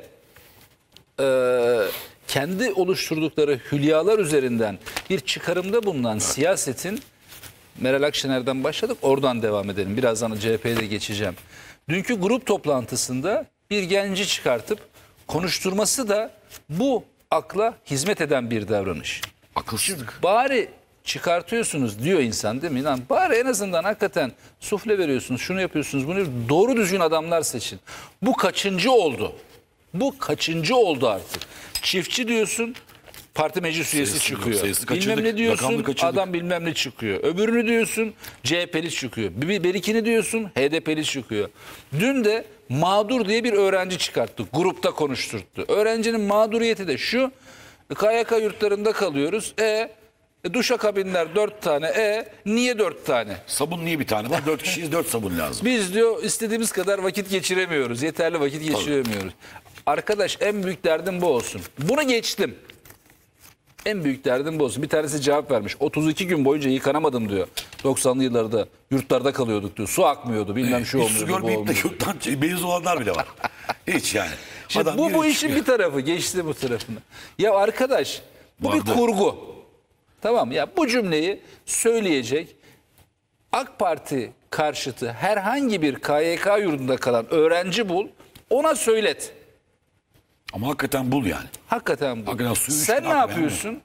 e, kendi oluşturdukları hülyalar üzerinden bir çıkarımda bulunan siyasetin, Meral Akşener'den başladık, oradan devam edelim. Birazdan C H P'ye de geçeceğim. Dünkü grup toplantısında bir genci çıkartıp konuşturması da bu akla hizmet eden bir davranış. Akılsızlık. Bari çıkartıyorsunuz diyor insan değil mi? Lan bari en azından hakikaten sufle veriyorsunuz, şunu yapıyorsunuz, bunu doğru düzgün adamlar seçin. Bu kaçıncı oldu? Bu kaçıncı oldu artık? Çiftçi diyorsun, parti meclis üyesi Sayısı yok, çıkıyor. sayısı Bilmem kaçırdık, ne diyorsun, rakamını kaçırdık. adam bilmem ne çıkıyor. Öbürünü diyorsun, C H P'li çıkıyor. Bir, bir ikini diyorsun, H D P'li çıkıyor. Dün de mağdur diye bir öğrenci çıkarttık. Grupta konuşturttu. Öğrencinin mağduriyeti de şu, K Y K yurtlarında kalıyoruz. E, e duşakabinler dört tane. E niye dört tane? Sabun niye bir tane var? Dört kişiyiz, dört sabun lazım. Biz diyor istediğimiz kadar vakit geçiremiyoruz. Yeterli vakit geçiremiyoruz. Arkadaş en büyük derdim bu olsun. Bunu geçtim. En büyük derdim bu olsun. Bir tanesi cevap vermiş. otuz iki gün boyunca yıkanamadım diyor. doksanlı yıllarda yurtlarda kalıyorduk diyor. Su akmıyordu. Bilmem şu Hiç olmuyordu. su bu görmeyip de olmuyordu. yurttan mezun olanlar bile var. Hiç yani. Şimdi Adam bu bu girip işin çıkıyor. bir tarafı. Geçti bu tarafına. Ya arkadaş bu bir Vardı. kurgu. Tamam ya bu cümleyi söyleyecek AK Parti karşıtı herhangi bir K Y K yurdunda kalan öğrenci bul. Ona söylet. Ama hakikaten bul yani. Hakikaten bu. Hakikaten suyu Sen içtin, ne abi, yapıyorsun?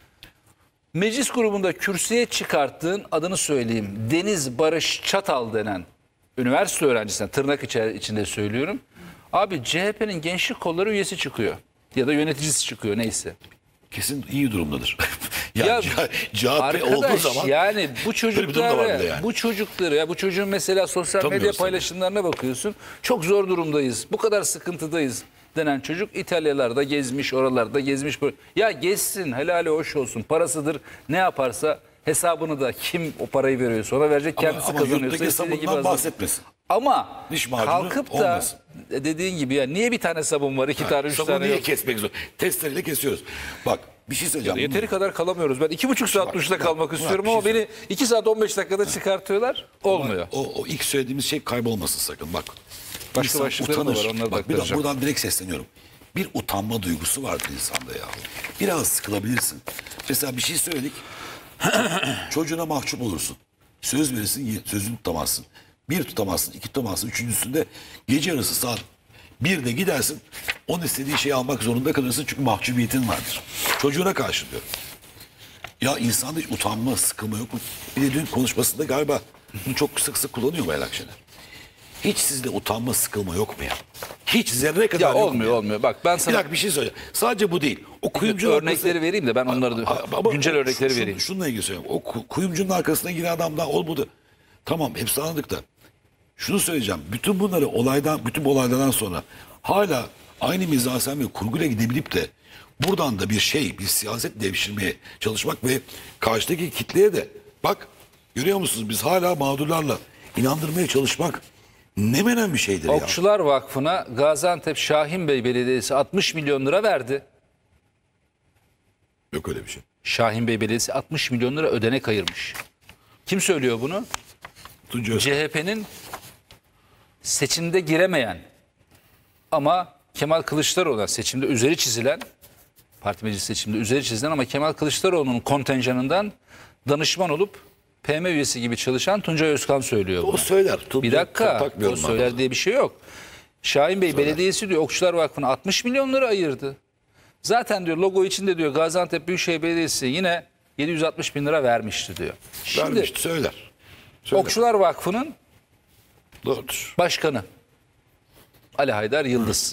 Meclis grubunda kürsüye çıkarttığın, adını söyleyeyim, Deniz Barış Çatal denen üniversite öğrencisinden, tırnak içi- içinde söylüyorum. Abi C H P'nin gençlik kolları üyesi çıkıyor. Ya da yöneticisi çıkıyor neyse. Kesin iyi durumdadır. ya, Ya C- C H P olduğu arkadaş zaman yani bu böyle bir durum da var bir de çocuklar yani. bu çocukları ya bu çocuğun mesela sosyal medya Tanımıyoruz tabii. paylaşımlarına bakıyorsun. Çok zor durumdayız. Bu kadar sıkıntıdayız denen çocuk İtalyalarda gezmiş, oralarda gezmiş. Ya gezsin, helali hoş olsun. Parasıdır. Ne yaparsa hesabını da kim o parayı veriyorsa ona verecek, Ama, kendisi ama kazanıyorsa yurttaki istediği gibi sabundan hazır. bahsetmesin. Ama Diş macunu kalkıp da olmasın. dediğin gibi ya niye bir tane sabun var, iki tane, üç Sabunu tane niye yok? kesmek zor? Testereyle kesiyoruz. Bak bir şey söyleyeceğim. Yeteri kadar kalamıyoruz. Ben iki buçuk saat Bak, duşta bak, kalmak Murat, istiyorum bir şey ama beni iki saat on beş dakikada çıkartıyorlar. Olmuyor. O, o ilk söylediğimiz şey kaybolmasın sakın. Bak. Başka insan başlıkları da var, onları da Bak, bir de aktaracağım. buradan direkt sesleniyorum. Bir utanma duygusu vardır insanda ya. Biraz sıkılabilirsin. Mesela bir şey söyledik. Çocuğuna mahcup olursun. Söz verirsin, ye- sözünü tutamazsın. Bir tutamazsın, iki tutamazsın. Üçüncüsünde gece yarısı saat bir de gidersin. Onun istediği şeyi almak zorunda kalırsın çünkü mahcubiyetin vardır. Çocuğuna karşı diyorum. Ya insanda hiç utanma, sıkılma yok mu? Bir de dün konuşmasında galiba bunu çok sık sık kullanıyor Meral Akşener. Hiç sizde utanma, sıkılma yok mu ya? Hiç zerre kadar Ya yok mu olmuyor ya? olmuyor. Bak ben Bir sana dakika bir şey söyleyeceğim. Sadece bu değil. O kuyumcunun örnekleri vereyim de ben onları da Ama güncel o- örnekleri şu- vereyim. Şununla ilgili söylüyorum. O ku- kuyumcunun arkasına giren adam daha olmadı. Tamam hepsi anladık da. Şunu söyleyeceğim. Bütün bunları olaydan, bütün bu olaylardan sonra hala aynı mizasen ve kurguyla gidebilip de buradan da bir şey, bir siyaset devşirmeye çalışmak ve karşıdaki kitleye de bak görüyor musunuz biz hala mağdurlarla inandırmaya çalışmak ne menen bir şeydir ya. Okçular Vakfı'na Gaziantep Şahinbey Belediyesi altmış milyon lira verdi. Yok öyle bir şey. Şahinbey Belediyesi altmış milyon lira ödenek ayırmış. Kim söylüyor bunu? Tunca Özkan. C H P'nin seçimde giremeyen ama Kemal Kılıçdaroğlu'na seçimde üzeri çizilen, parti meclis seçimde üzeri çizilen ama Kemal Kılıçdaroğlu'nun kontenjanından danışman olup P M üyesi gibi çalışan Tuncay Özkan söylüyor bunu. O söyler. Tunca- Bir dakika, takmıyorum o ben söyler ona. diye bir şey yok. Şahin Bey Belediyesi diyor Okçular Vakfı'na altmış milyon lira ayırdı. Zaten diyor logo içinde diyor Gaziantep Büyükşehir Belediyesi yine yedi yüz altmış bin lira vermişti diyor. Şimdi Vermişti, söyler. Söyler. Okçular Vakfı'nın Doğrudur. başkanı Ali Haydar Yıldız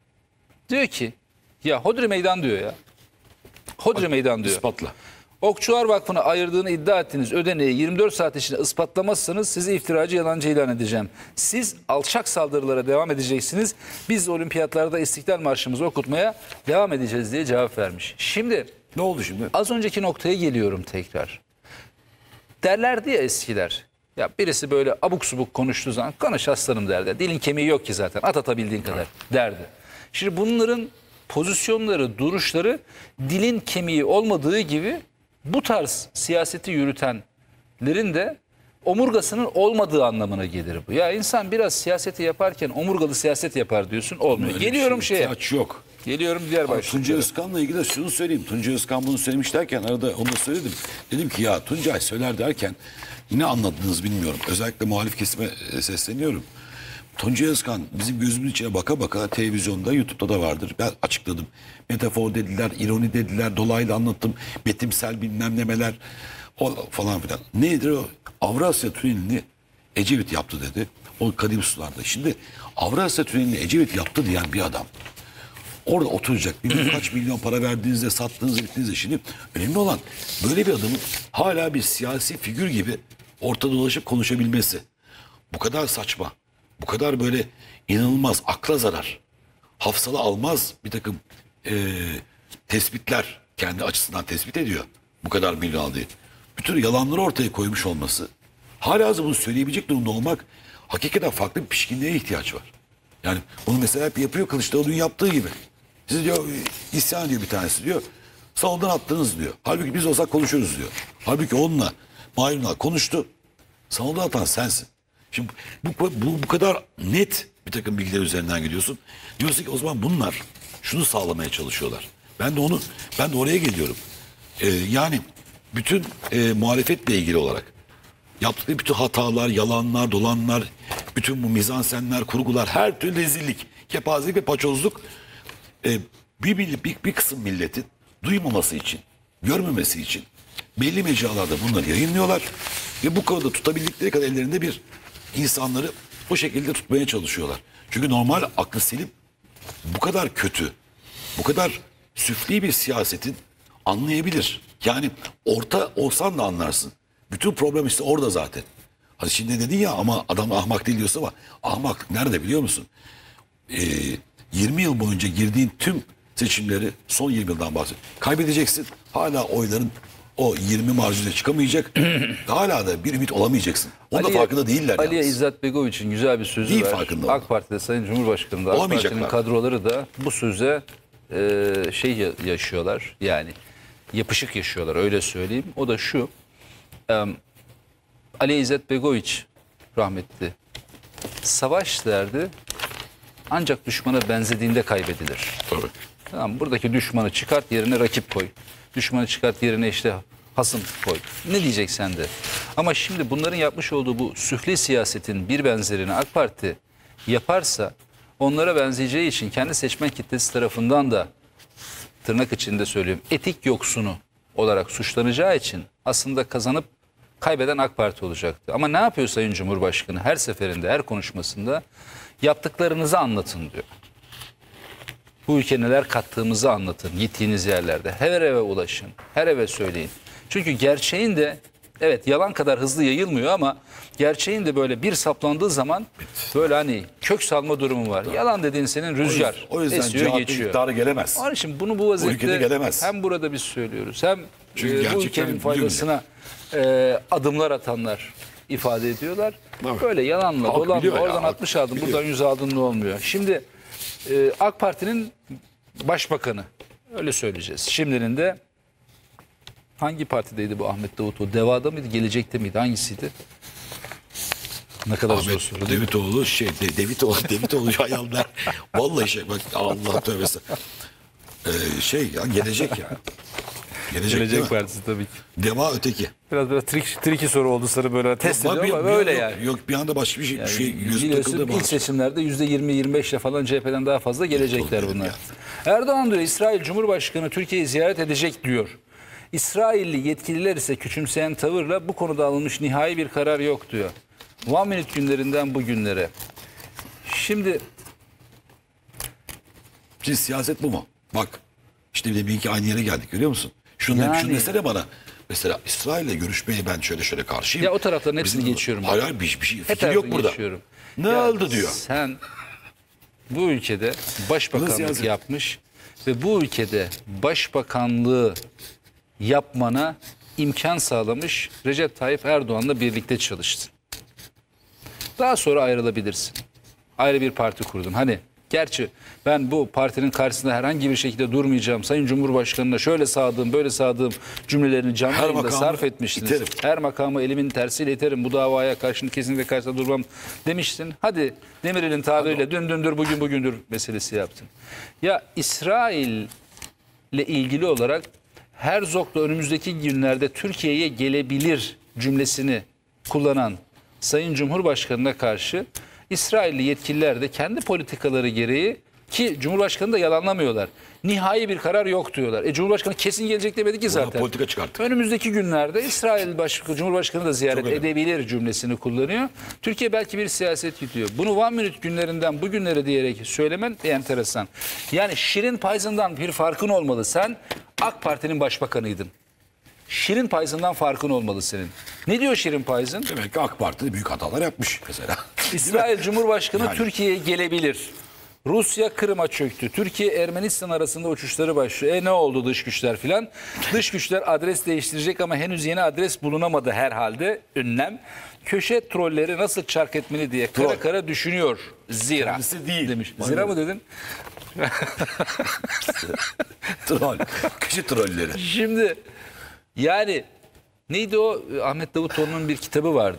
diyor ki ya hodri meydan diyor ya. Hodri meydan diyor. İspatla. Okçular Vakfı'na ayırdığını iddia ettiğiniz ödeneği yirmi dört saat içinde ispatlamazsanız sizi iftiracı yalancı ilan edeceğim. Siz alçak saldırılara devam edeceksiniz. Biz olimpiyatlarda İstiklal Marşımızı okutmaya devam edeceğiz diye cevap vermiş. Şimdi Ne oldu şimdi? az önceki noktaya geliyorum tekrar. Derlerdi ya eskiler. Ya birisi böyle abuk subuk konuştuğu zaman konuş aslanım derdi. Dilin kemiği yok ki zaten. At atabildiğin kadar derdi. Şimdi bunların pozisyonları, duruşları dilin kemiği olmadığı gibi bu tarz siyaseti yürütenlerin de omurgasının olmadığı anlamına gelir bu. Ya insan biraz siyaseti yaparken omurgalı siyaset yapar diyorsun, olmuyor. Öyle bir Geliyorum şey, şeye. ihtiyaç yok. Geliyorum diğer Tunca başlıklara. Özkan'la ilgili de şunu söyleyeyim. Tunca Özkan bunu söylemiş derken arada onu da söyledim. Dedim ki ya Tuncay söyler derken ne anladınız bilmiyorum. Özellikle muhalif kesime e, sesleniyorum. Tunca Özkan bizim gözümüzün içine baka baka televizyonda, YouTube'da da vardır. Ben açıkladım. Metafor dediler, ironi dediler, dolaylı anlattım. Betimsel bilmem nemeler o falan filan. Nedir o? Avrasya Tüneli'ni Ecevit yaptı dedi. O kadim sularda. Şimdi Avrasya Tüneli'ni Ecevit yaptı diyen bir adam orada oturacak. Bilmem kaç milyon para verdiğinizde, sattığınızda, bittiğinizde. Şimdi önemli olan böyle bir adamın hala bir siyasi figür gibi ortada dolaşıp konuşabilmesi. Bu kadar saçma. Bu kadar böyle inanılmaz, akla zarar. Hafsalı almaz bir takım eee, tespitler kendi açısından tespit ediyor. Bu kadar milyon aldığı. Bütün yalanları ortaya koymuş olması. Hala bunu söyleyebilecek durumda olmak hakikaten farklı bir pişkinliğe ihtiyaç var. Yani bunu mesela hep yapıyor Kılıçdaroğlu'nun yaptığı gibi. Siz diyor isyan ediyor bir tanesi diyor. Salondan attınız diyor. Halbuki biz olsak konuşuruz diyor. Halbuki onunla Mahir'le konuştu. Salondan atan sensin. Şimdi bu, bu, bu kadar net bir takım bilgiler üzerinden gidiyorsun. Diyorsun ki o zaman bunlar şunu sağlamaya çalışıyorlar. Ben de onu ben de oraya geliyorum. Ee, yani bütün e, muhalefetle ilgili olarak yaptıkları bütün hatalar, yalanlar, dolanlar, bütün bu mizansenler, kurgular, her türlü rezillik, kepazelik ve paçozluk e, bir, bir, bir, bir kısım milletin duymaması için, görmemesi için belli mecralarda bunları yayınlıyorlar ve bu konuda tutabildikleri kadar ellerinde bir insanları o şekilde tutmaya çalışıyorlar. Çünkü normal aklı selim bu kadar kötü, bu kadar süfli bir siyasetin anlayabilir. Yani orta olsan da anlarsın. Bütün problem işte orada zaten. Hadi şimdi dedin ya ama adam ahmak değil diyorsun ama ahmak nerede biliyor musun? Ee, yirmi yıl boyunca girdiğin tüm seçimleri son yirmi yıldan bahsediyorum. Kaybedeceksin. Hala oyların o yirmi marjine çıkamayacak. Hala da bir ümit olamayacaksın. Onun da Aliye- farkında değiller Aliye yalnız. İzzet Begoviç'in güzel bir sözü Değil var. farkında AK Parti'de Sayın Cumhurbaşkanı da AK Olamayacaklar. Parti'nin kadroları da bu söze e, şey ya- yaşıyorlar. Yani yapışık yaşıyorlar öyle söyleyeyim. O da şu. E, Ali İzzet Begoviç rahmetli. Savaş derdi ancak düşmana benzediğinde kaybedilir. Tabii. Tamam, buradaki düşmanı çıkart yerine rakip koy. Düşmanı çıkart yerine işte hasım koy. Ne diyeceksen de. Ama şimdi bunların yapmış olduğu bu süfli siyasetin bir benzerini AK Parti yaparsa onlara benzeyeceği için kendi seçmen kitlesi tarafından da tırnak içinde söylüyorum etik yoksunu olarak suçlanacağı için aslında kazanıp kaybeden AK Parti olacaktı. Ama ne yapıyor Sayın Cumhurbaşkanı her seferinde her konuşmasında yaptıklarınızı anlatın diyor. Bu ülke neler kattığımızı anlatın gittiğiniz yerlerde. Her eve ulaşın, her eve söyleyin. Çünkü gerçeğin de evet yalan kadar hızlı yayılmıyor ama gerçeğin de böyle bir saplandığı zaman böyle hani kök salma durumu var. Yalan dediğin senin rüzgar O yüzden esiyor C H P geçiyor. iktidarı gelemez. Onun için bunu bu ülkede vaziyette gelemez. hem burada biz söylüyoruz hem Çünkü e, bu gerçekten ülkenin biliyorum faydasına e, adımlar atanlar ifade ediyorlar. Evet. Böyle yalanla Halk dolanla biliyor ya, oradan halk altmış aldın biliyor. buradan yüz aldın ne olmuyor. Şimdi e, AK Parti'nin başbakanı öyle söyleyeceğiz. Şimdinin de hangi partideydi bu Ahmet Davutoğlu? Deva'da mıydı? Gelecek'te miydi? Hangisiydi? Ne kadar zor Ahmet soru değil mi? Davutoğlu şey De, Davutoğlu Davutoğlu hayaller. Vallahi şey bak Allah tövbesi. Ee, şey ya gelecek ya. Gelecek, değil Gelecek mi? Partisi tabii ki. Deva öteki. Biraz böyle trik, triki soru oldu sarı böyle test Bak, ediyor bir- ama bir böyle an- yani. Yok, yok bir anda başka bir şey, bir şey gözü Biliyorsun takıldı ilk bana. seçimlerde yüzde yirmi yirmi beş ile falan C H P'den daha fazla gelecekler Doğru bunlar. dedim Erdoğan diyor İsrail Cumhurbaşkanı Türkiye'yi ziyaret edecek diyor. İsrailli yetkililer ise küçümseyen tavırla bu konuda alınmış nihai bir karar yok diyor. One Minute günlerinden bugünlere. Şimdi Şimdi siyaset bu mu? Bak işte bir de bir iki aynı yere geldik görüyor musun? Şunu, Yani- şunu desene bana. Mesela İsrail'le görüşmeye ben şöyle şöyle karşıyım. ya o tarafların hepsini Bizim- geçiyorum. Hayır hayır, bir, bir şey Her fikir tarafı yok burada. geçiyorum. Ne Ya oldu diyor. Sen bu ülkede başbakanlık siyaset. yapmış ve bu ülkede başbakanlığı yapmana imkan sağlamış Recep Tayyip Erdoğan'la birlikte çalıştın. Daha sonra ayrılabilirsin. Ayrı bir parti kurdun. Hani gerçi ben bu partinin karşısında herhangi bir şekilde durmayacağım. Sayın Cumhurbaşkanı'na şöyle sağdığım böyle sağdığım cümlelerini canlı Her yayında makamı sarf etmiştiniz. iterim. Her makamı elimin tersiyle iterim. Bu davaya karşı kesinlikle karşısında durmam demiştin. Hadi Demirel'in tabiriyle dün dündür bugün bugündür meselesi yaptın. Ya İsrail ile ilgili olarak Herzog'la önümüzdeki günlerde Türkiye'ye gelebilir cümlesini kullanan Sayın Cumhurbaşkanı'na karşı İsrailli yetkililer de kendi politikaları gereği ki Cumhurbaşkanı da yalanlamıyorlar. Nihai bir karar yok diyorlar. E Cumhurbaşkanı kesin gelecek demedi ki zaten. politika çıkarttık. Önümüzdeki günlerde İsrail Başkanı, Cumhurbaşkanı da ziyaret Çok önemli. edebilir cümlesini kullanıyor. Türkiye belki bir siyaset gidiyor. Bunu One Minute günlerinden bugünlere diyerek söylemen bir enteresan. Yani Şirin Payzın'dan bir farkın olmalı. Sen AK Parti'nin başbakanıydın. Şirin Payzın'dan farkın olmalı senin. Ne diyor Şirin Payzın? Demek ki AK Parti büyük hatalar yapmış mesela. İsrail Cumhurbaşkanı Yani. Türkiye'ye gelebilir. Rusya Kırım'a çöktü. Türkiye Ermenistan arasında uçuşları başlıyor. E ne oldu dış güçler filan? Dış güçler adres değiştirecek ama henüz yeni adres bulunamadı herhalde. Ünlem. Köşe trolleri nasıl çark etmeli diye kara Troll. kara düşünüyor. Zira. Kendisi değil. Demiş. Bana Zira bak. mı dedin? Troll. Kişi trolleri. Şimdi yani neydi o? Ahmet Davutoğlu'nun bir kitabı vardı.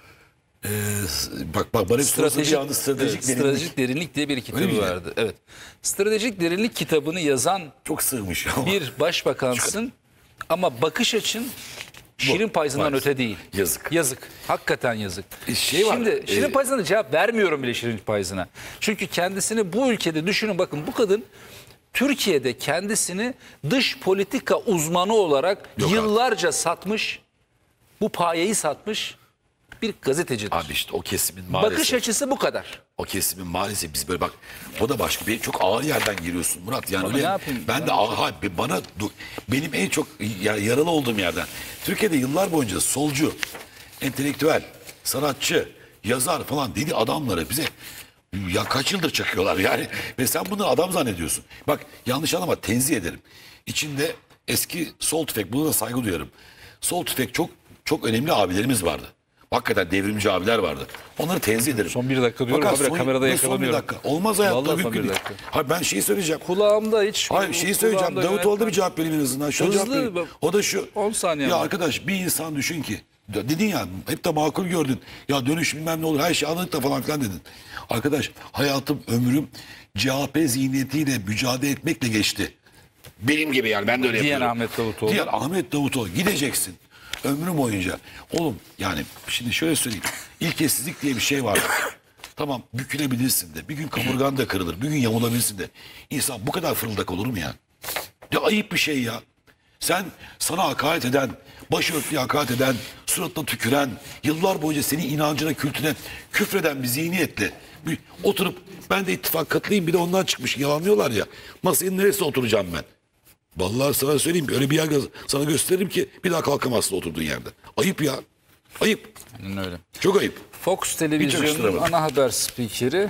Ee, bak bak bana bir stratejik, bir anda stratejik, evet, derinlik. stratejik derinlik diye bir kitabı miydi? vardı. Evet. Stratejik derinlik kitabını yazan Çok sığmış ama. bir başbakansın ama bakış açın Şirin Payzı'ndan maalesef. öte değil. Yazık. Yazık. Hakikaten yazık. E, şey var, Şimdi Şirin e- Payzı'na cevap vermiyorum bile Şirin Payzı'na. Çünkü kendisini bu ülkede düşünün bakın bu kadın Türkiye'de kendisini dış politika uzmanı olarak Yok yıllarca satmış, bu payeyi satmış bir gazetecidir. Abi işte o kesimin maalesef. Bakış açısı bu kadar. O kesimin maalesef biz böyle bak o da başka bir çok ağır yerden giriyorsun Murat yani Ama öyle ne yapayım? ben Ben de aha, bana benim en çok ya- yaralı olduğum yerden Türkiye'de yıllar boyunca solcu, entelektüel, sanatçı, yazar falan dedi adamları bize ya kaç yıldır çakıyorlar yani ve sen bunu adam zannediyorsun. Bak yanlış anlama tenzih ederim. İçinde eski sol tüfek buna da saygı duyarım. Sol tüfek çok çok önemli abilerimiz vardı. Hakikaten devrimci abiler vardı. Onları tenzih ederim. Son bir dakika diyorum, Fakat habire son- kamerada son bir yakalanıyorum. dakika. Olmaz hayatta Vallahi son mümkün bir değil. dakika. Hayır ben şeyi söyleyeceğim. Kulağımda hiç... Hayır şeyi söyleyeceğim. kulağımda Davutoğlu da yönetmen- bir cevap vereyim en azından. Şöyle Hızlı, cevap vereyim. bak. O da şu. on saniye Ya ama. arkadaş bir insan düşün ki. Dedin ya hep de makul gördün. Ya dönüş bilmem ne olur her şey anladık da falan filan dedin. Arkadaş hayatım ömrüm C H P zihniyetiyle mücadele etmekle geçti. Benim gibi yani ben de öyle Diyen yapıyorum. Ahmet Davutoğlu. Diyen Ahmet Davutoğlu gideceksin. Ömrüm boyunca. Oğlum yani şimdi şöyle söyleyeyim. İlkesizlik diye bir şey var. Tamam bükülebilirsin de. Bir gün kaburgan da kırılır. Bir gün yamulabilirsin de. İnsan bu kadar fırıldak olur mu ya? Ya ayıp bir şey ya. Sen sana hakaret eden, başörtüye hakaret eden, suratına tüküren, yıllar boyunca senin inancına, kültüne küfreden bir zihniyetle bir oturup ben de ittifak katılayım bir de ondan çıkmış yalanlıyorlar ya. Masanın neresine oturacağım ben? Vallahi sana söyleyeyim öyle bir yer gö- sana gösteririm ki bir daha kalkamazsın oturduğun yerde. Ayıp ya. Ayıp. Aynen öyle. Çok ayıp. Fox Televizyon'un yakıştıramadım. ana haber spikeri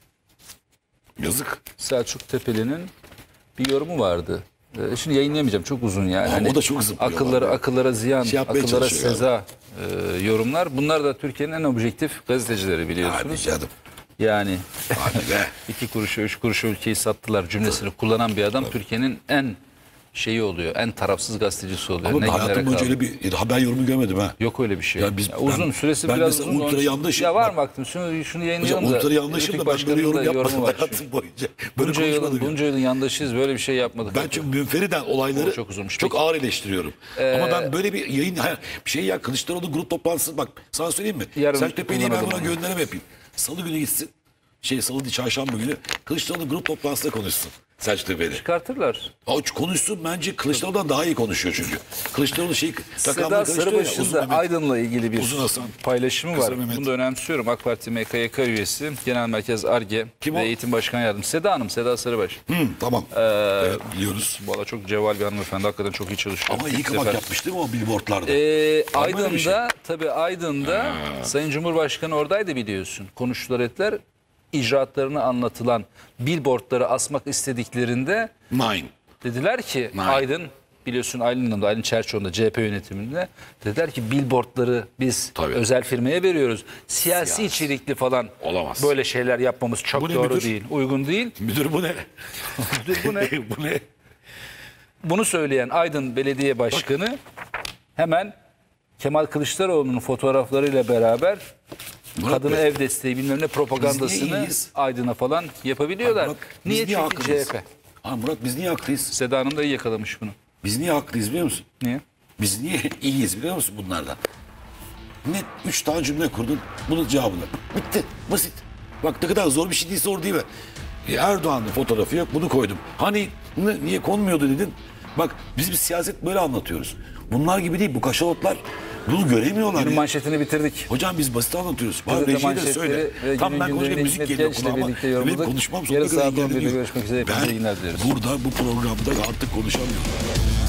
Yazık. Selçuk Tepeli'nin bir yorumu vardı. Ee, şimdi yayınlayamayacağım çok uzun yani. Ama Hani o da çok zıplıyor akıllara vallahi. akıllara ziyan, Şey yapmaya akıllara çalışıyor seza e, yorumlar. Bunlar da Türkiye'nin en objektif gazetecileri Hadi biliyorsunuz. canım. Yani Hadi be. iki kuruşa üç kuruşa ülkeyi sattılar cümlesini kullanan bir adam Türkiye'nin en şeyi oluyor. En tarafsız gazetecisi oluyor. Ama Ne ben günlere hayatım boyunca kaldı. öyle bir haber yorumu görmedim ha. Yok öyle bir şey. Ya biz- Ya uzun ben- süresi ben biraz mesela uzun. ultra Onun- yandaşım. Ya var Bak- mı baktım? Şunu, şunu Hocam yayınlayalım da. ultra yandaşım Rütük da ben böyle Başkanı'nın yorum da yorumu yapmadım var. hayatım boyunca. Böyle Bunca yılın, konuşmadım. bunca yılın yandaşıyız. Böyle bir şey yapmadık. Ben çünkü münferiden olayları O çok uzunmuş. çok Peki. ağır eleştiriyorum. Ama ben böyle bir yayın hayır, bir şey ya Kılıçdaroğlu grup toplantısı bak sana söyleyeyim mi? Yarın Sen Tepe'yle ben kullanalım buna onu. gönderme yapayım. Salı günü gitsin. Şey salı değil çarşamba günü Kılıçdaroğlu grup toplantısında konuşsun. Selçuk Tepe'yle. Çıkartırlar. O konuşsun bence Kılıçdaroğlu'dan daha iyi konuşuyor çünkü. Kılıçdaroğlu şey Seda rakamları karıştırıyor ya, Sarıbaş'ın Uzun da Mehmet. Aydın'la ilgili bir Uzun Hasan, paylaşımı Kısa var. Mehmet. Bunu da önemsiyorum. AK Parti M K Y K üyesi, Genel Merkez Ar-Ge Kim ve o? Eğitim Başkan Yardımcısı. Seda Hanım, Seda Sarıbaş. Hı, tamam. Ee, Evet, biliyoruz. Bu arada çok cevval bir hanımefendi. Hakikaten çok iyi çalışıyor. Ama iyi İlk kamak sefer- yapmış değil mi o billboardlarda? Ee, Var mı öyle bir şey? Aydın'da tabii Aydın'da Sayın Cumhurbaşkanı oradaydı biliyorsun. Konuştular ettiler. İcraatlarını anlatılan billboardları asmak istediklerinde Nine. dediler ki Nine. Aydın biliyorsun Aydın'ın da Aydın Çerçoğlu'nda C H P yönetiminde dediler ki billboardları biz Tabii. özel firmaya veriyoruz. Siyasi Siyasi. içerikli falan Olamaz. böyle şeyler yapmamız çok Bu ne doğru müdür? değil. Uygun değil. Müdür bu ne? Müdür bu ne? bu ne? Bunu söyleyen Aydın Belediye Başkanı hemen Kemal Kılıçdaroğlu'nun fotoğraflarıyla beraber Murat kadına Bey, ev desteği bilmem ne biz propagandasını niye iyiyiz? Aydın'a falan yapabiliyorlar. Murat, biz Niye? niye Çünkü C H haklıyız? P. Ha, Murat biz niye haklıyız? Seda Hanım da iyi yakalamış bunu. Biz niye haklıyız biliyor musun? Niye? Biz niye iyiyiz biliyor musun bunlardan? Net üç tane cümle kurdun. Bunun cevabını. Bitti. Basit. Bak ne kadar zor bir şey değil, zor değil mi? E, Erdoğan'ın fotoğrafı yok. Bunu koydum. Hani ne- niye konmuyordu dedin. Bak biz bir siyaset böyle anlatıyoruz. Bunlar gibi değil. Bu kaşalotlar bunu göremiyorlar. Günün ya. manşetini bitirdik. Hocam biz basit anlatıyoruz. Bana Gazete rejiye de manşetleri söyle. ve Tam günün ben konuşurken gündemini müzik Hikmet geliyor Genç'le kulağıma. birlikte Benim yorumladık. konuşmam sonuna Yarın kadar saat on birde ilgileniyor. görüşmek üzere. Hepinize Ben iyi günler diliyoruz. burada bu programda artık konuşamıyorum.